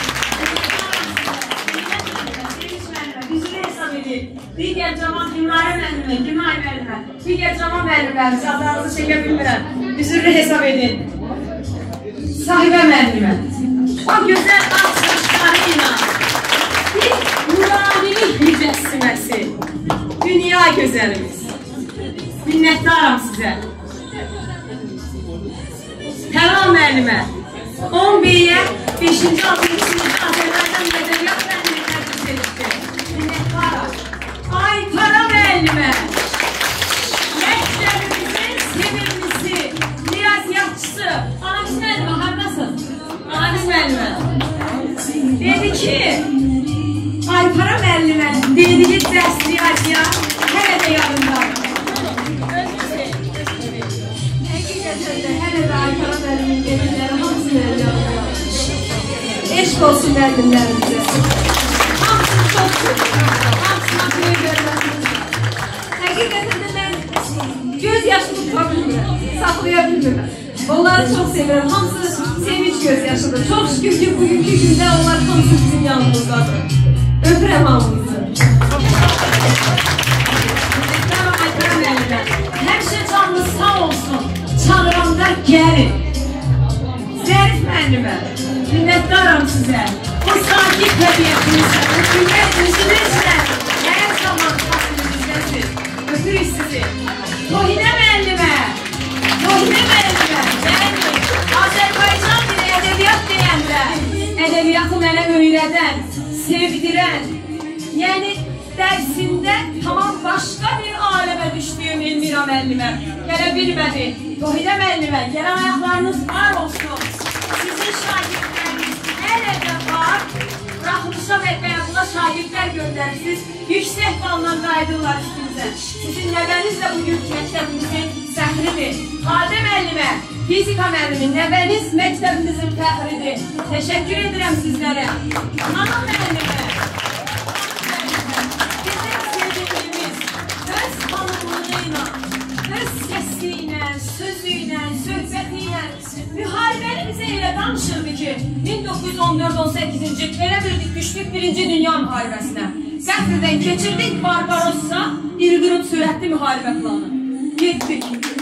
Üzrə hesab edir. Digər Caman Himrayə müəllimə, Günay müəllimə. Digər Caman müəllimlərimiz, adlarınızı çəkə bilmirəm. Üzrə hesab edin. Sahibə müəllimə. O gözəl açılışlarıyla bir nuranilik mücəssiməsi. Dünya gözəlimiz. Minnətdaram sizə. Təlan müəllimə. 11-yə 5-ci, 6-cı sınıfda Azərbaycan Ədəbiyyat müəllimi tədris etdi. Minnətdaram. Aypara müəllimə. Məktəbimizin sevimlisi, riyaziyyatçısı. Anamiz müəllimə, haradasın? Anamiz müəllimə. Dedi ki, Aypara müəllimə dediyi dərs riyaziyyat hələ də yadındadır. Həqiqətən də hələ də Aypara müəllimin dedikləri hamısı yadındadır. Eşq olsun müəllimlərimizə. Hamısını çox sevirəm. Hamısına böyük verməsiniz. Həqiqətən də mən göz yaşımı tuta bilmirəm, saxlaya bilmirəm. Onları çox sevirəm. Hamısı sevinç göz yaşıdır. Çox şükür ki, bugünkü gündə onlar hamısı bizim yanımızdadır. Öpürəm hamınızı. Həmişə canınız sağ olsun. Çağıranda gəlin. Zərif müəllimə, minnətdaram sizə. O sakit təbiyyətinizlə, o gündən üzünüzlə hər zaman xatirinizdəsiz. Öpürük sizi. Tohinə müəllimə, bəli, Azərbaycan sevdirən, yəni dərsində tamam başqa bir aləmə düşdüyüm Elmira müəllimə gələ bilmədi. Tohidə müəllimə, gələn ayaqlarınız var olsun. Sizin şagirdləriniz hələ də var. Buraxılışa və qəbula şagirdlər göndərirsiniz. Yüksək balla qayıdırlar üstünüzə. Sizin nəvəniz də bugün məktəbimizin fəxridir. Xaldə müəllimə, fizika müəllimi, nəvəniz məktəbimizin fəxridir. Təşəkkür edirəm sizlərə. Nana müəllimə, bizim sevdiyimiz öz xanımlığıyla, öz səsi ilə, sözü ilə, söhbəti ilə müharibəni bizə elə danışırdı ki, 1914-18-ci elə bildik düşdük 1-ci Dünya müharibəsinə. Qəfildən keçirdik Barbarossa, İrqırıb sürətli müharibə planı. Getdik.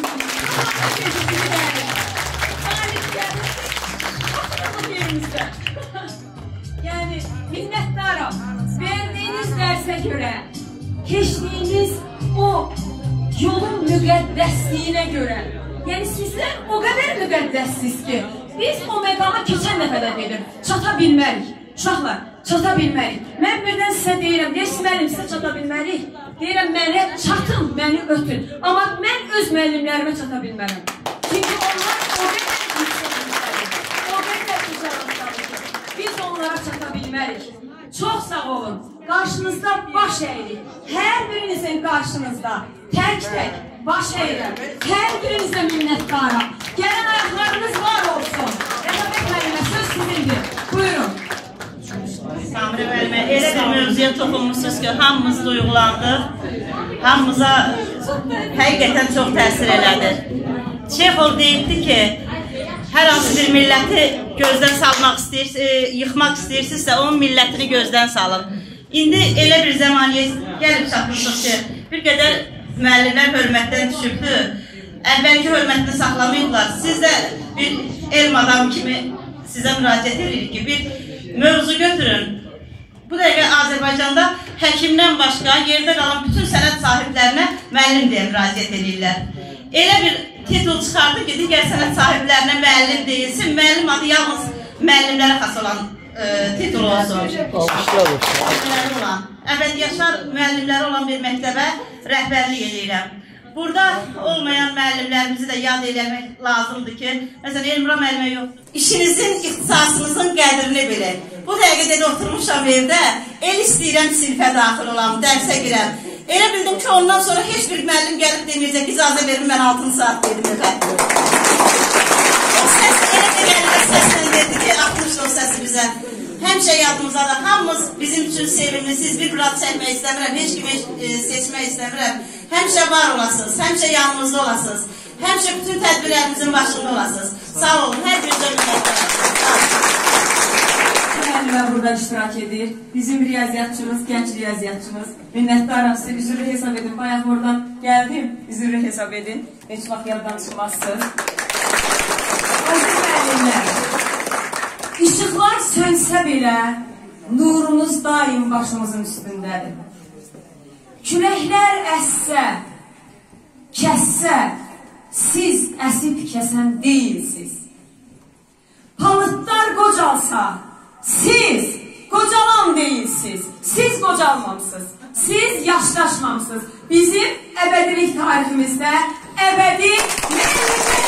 Yəni, minnətdaram. Verdiyiniz dərsə görə, keçdiyiniz o yolun müqəddəsliyinə görə, yəni sizlər o qədər müqəddəssiz ki, biz o məqama keçən dəfə də dedim, çata bilmərik. Uşaqlar, çata bilmərik. Mən birdən sizə deyirəm, müəllim sizə çata bilmərik. Deyirəm, mənə çatın, məni ötün. Amma mən öz müəllimlərimə çata bilmərəm. Çünki onlar o qədər yüksəkliklədir, o qədər ucaqlıqdadır ki, biz onlara çata bilmərik. Çox sağ olun. Qarşınızda baş əyirik. Hər birinizin qarşınızda tək-tək baş əyirəm. Hər birinizə minnətdaram. Gələn ayaqlarınız var olsun. Rəqabət müəllimə, söz sizindir. Buyurun. Samir müəllimə, elə bir mövzuya toxunmuşsunuz ki, hamımız duyğulandıq. Hamımıza həqiqətən çox təsir elədi. Çexov deyibdi ki, hər hansı bir milləti gözdən salmaq istəyir, yıxmaq istəyirsinizsə, onun millətini gözdən salın. İndi elə bir zamaniyə gəlib çatmışıq ki, bir qədər müəllimlər hörmətdən düşübdür. Əvvəlki hörmətini saxlamayıblar. Siz də bir elm adam kimi sizə müraciət edirik ki, bir mövzu götürün. Bu dəqiqə Azərbaycanda həkimdən başqa yerdə qalan bütün sənət sahiblərinə müəllim deyə müraciət edirlər. Elə bir titul çıxardı ki, digər sənət sahiblərinə müəllim deyilsin, müəllim adı yalnız müəllimlərə xas olan titul olsun. Əbədiyyatlar müəllimləri olan bir məktəbə rəhbərlik edirəm. Burada olmayan müəllimlərimizi də yad eləmək lazımdır ki, məsələn, Elmira müəllimə yox, işinizin, ixtisasınızın qədrini bilin. Bu dəqiqədə də oturmuşam evdə, el istəyirəm sinifə daxil olam, dərsə girəm. Elə bildim ki, ondan sonra heç bir müəllim gəlib deməyəcək, icazə verin, mən 6 saat dedim efendim. O səs elə də gəlmə səslə verdi ki, atmışdı o səsi bizə. Həmişə yadımıza da, hamımız bizim üçün sevimlisiz, bir bırak çəkmək istəmirəm, heç kimi seçmək istəmirəm. Həmişə var olasınız, həmişə yanımızda olasınız, həmişə bütün tədbirlərimizin başında olasınız. Sağ olun, hər birinizə minnətdaram. Müəllimə burada iştirak edir. Bizim riyaziyyatçımız, gənc riyaziyyatçımız. Minnətdaram sizə, üzrlü hesab edin. Bayaq oradan gəldim, üzrlü hesab edin. Heç vaxt yaddan çıxmazsınız. Aziz müəllimlər, İşıqlar sönsə belə, nurunuz daim başımızın üstündədir. Küləklər əssə, kəssə, siz əsib kəsən deyilsiz. Palıtlar qocalsa, siz qocalan deyilsiz. Siz qocalmamsınız, siz yaşlaşmamsınız. Bizim əbədilik tariximizdə əbədi müəllimlər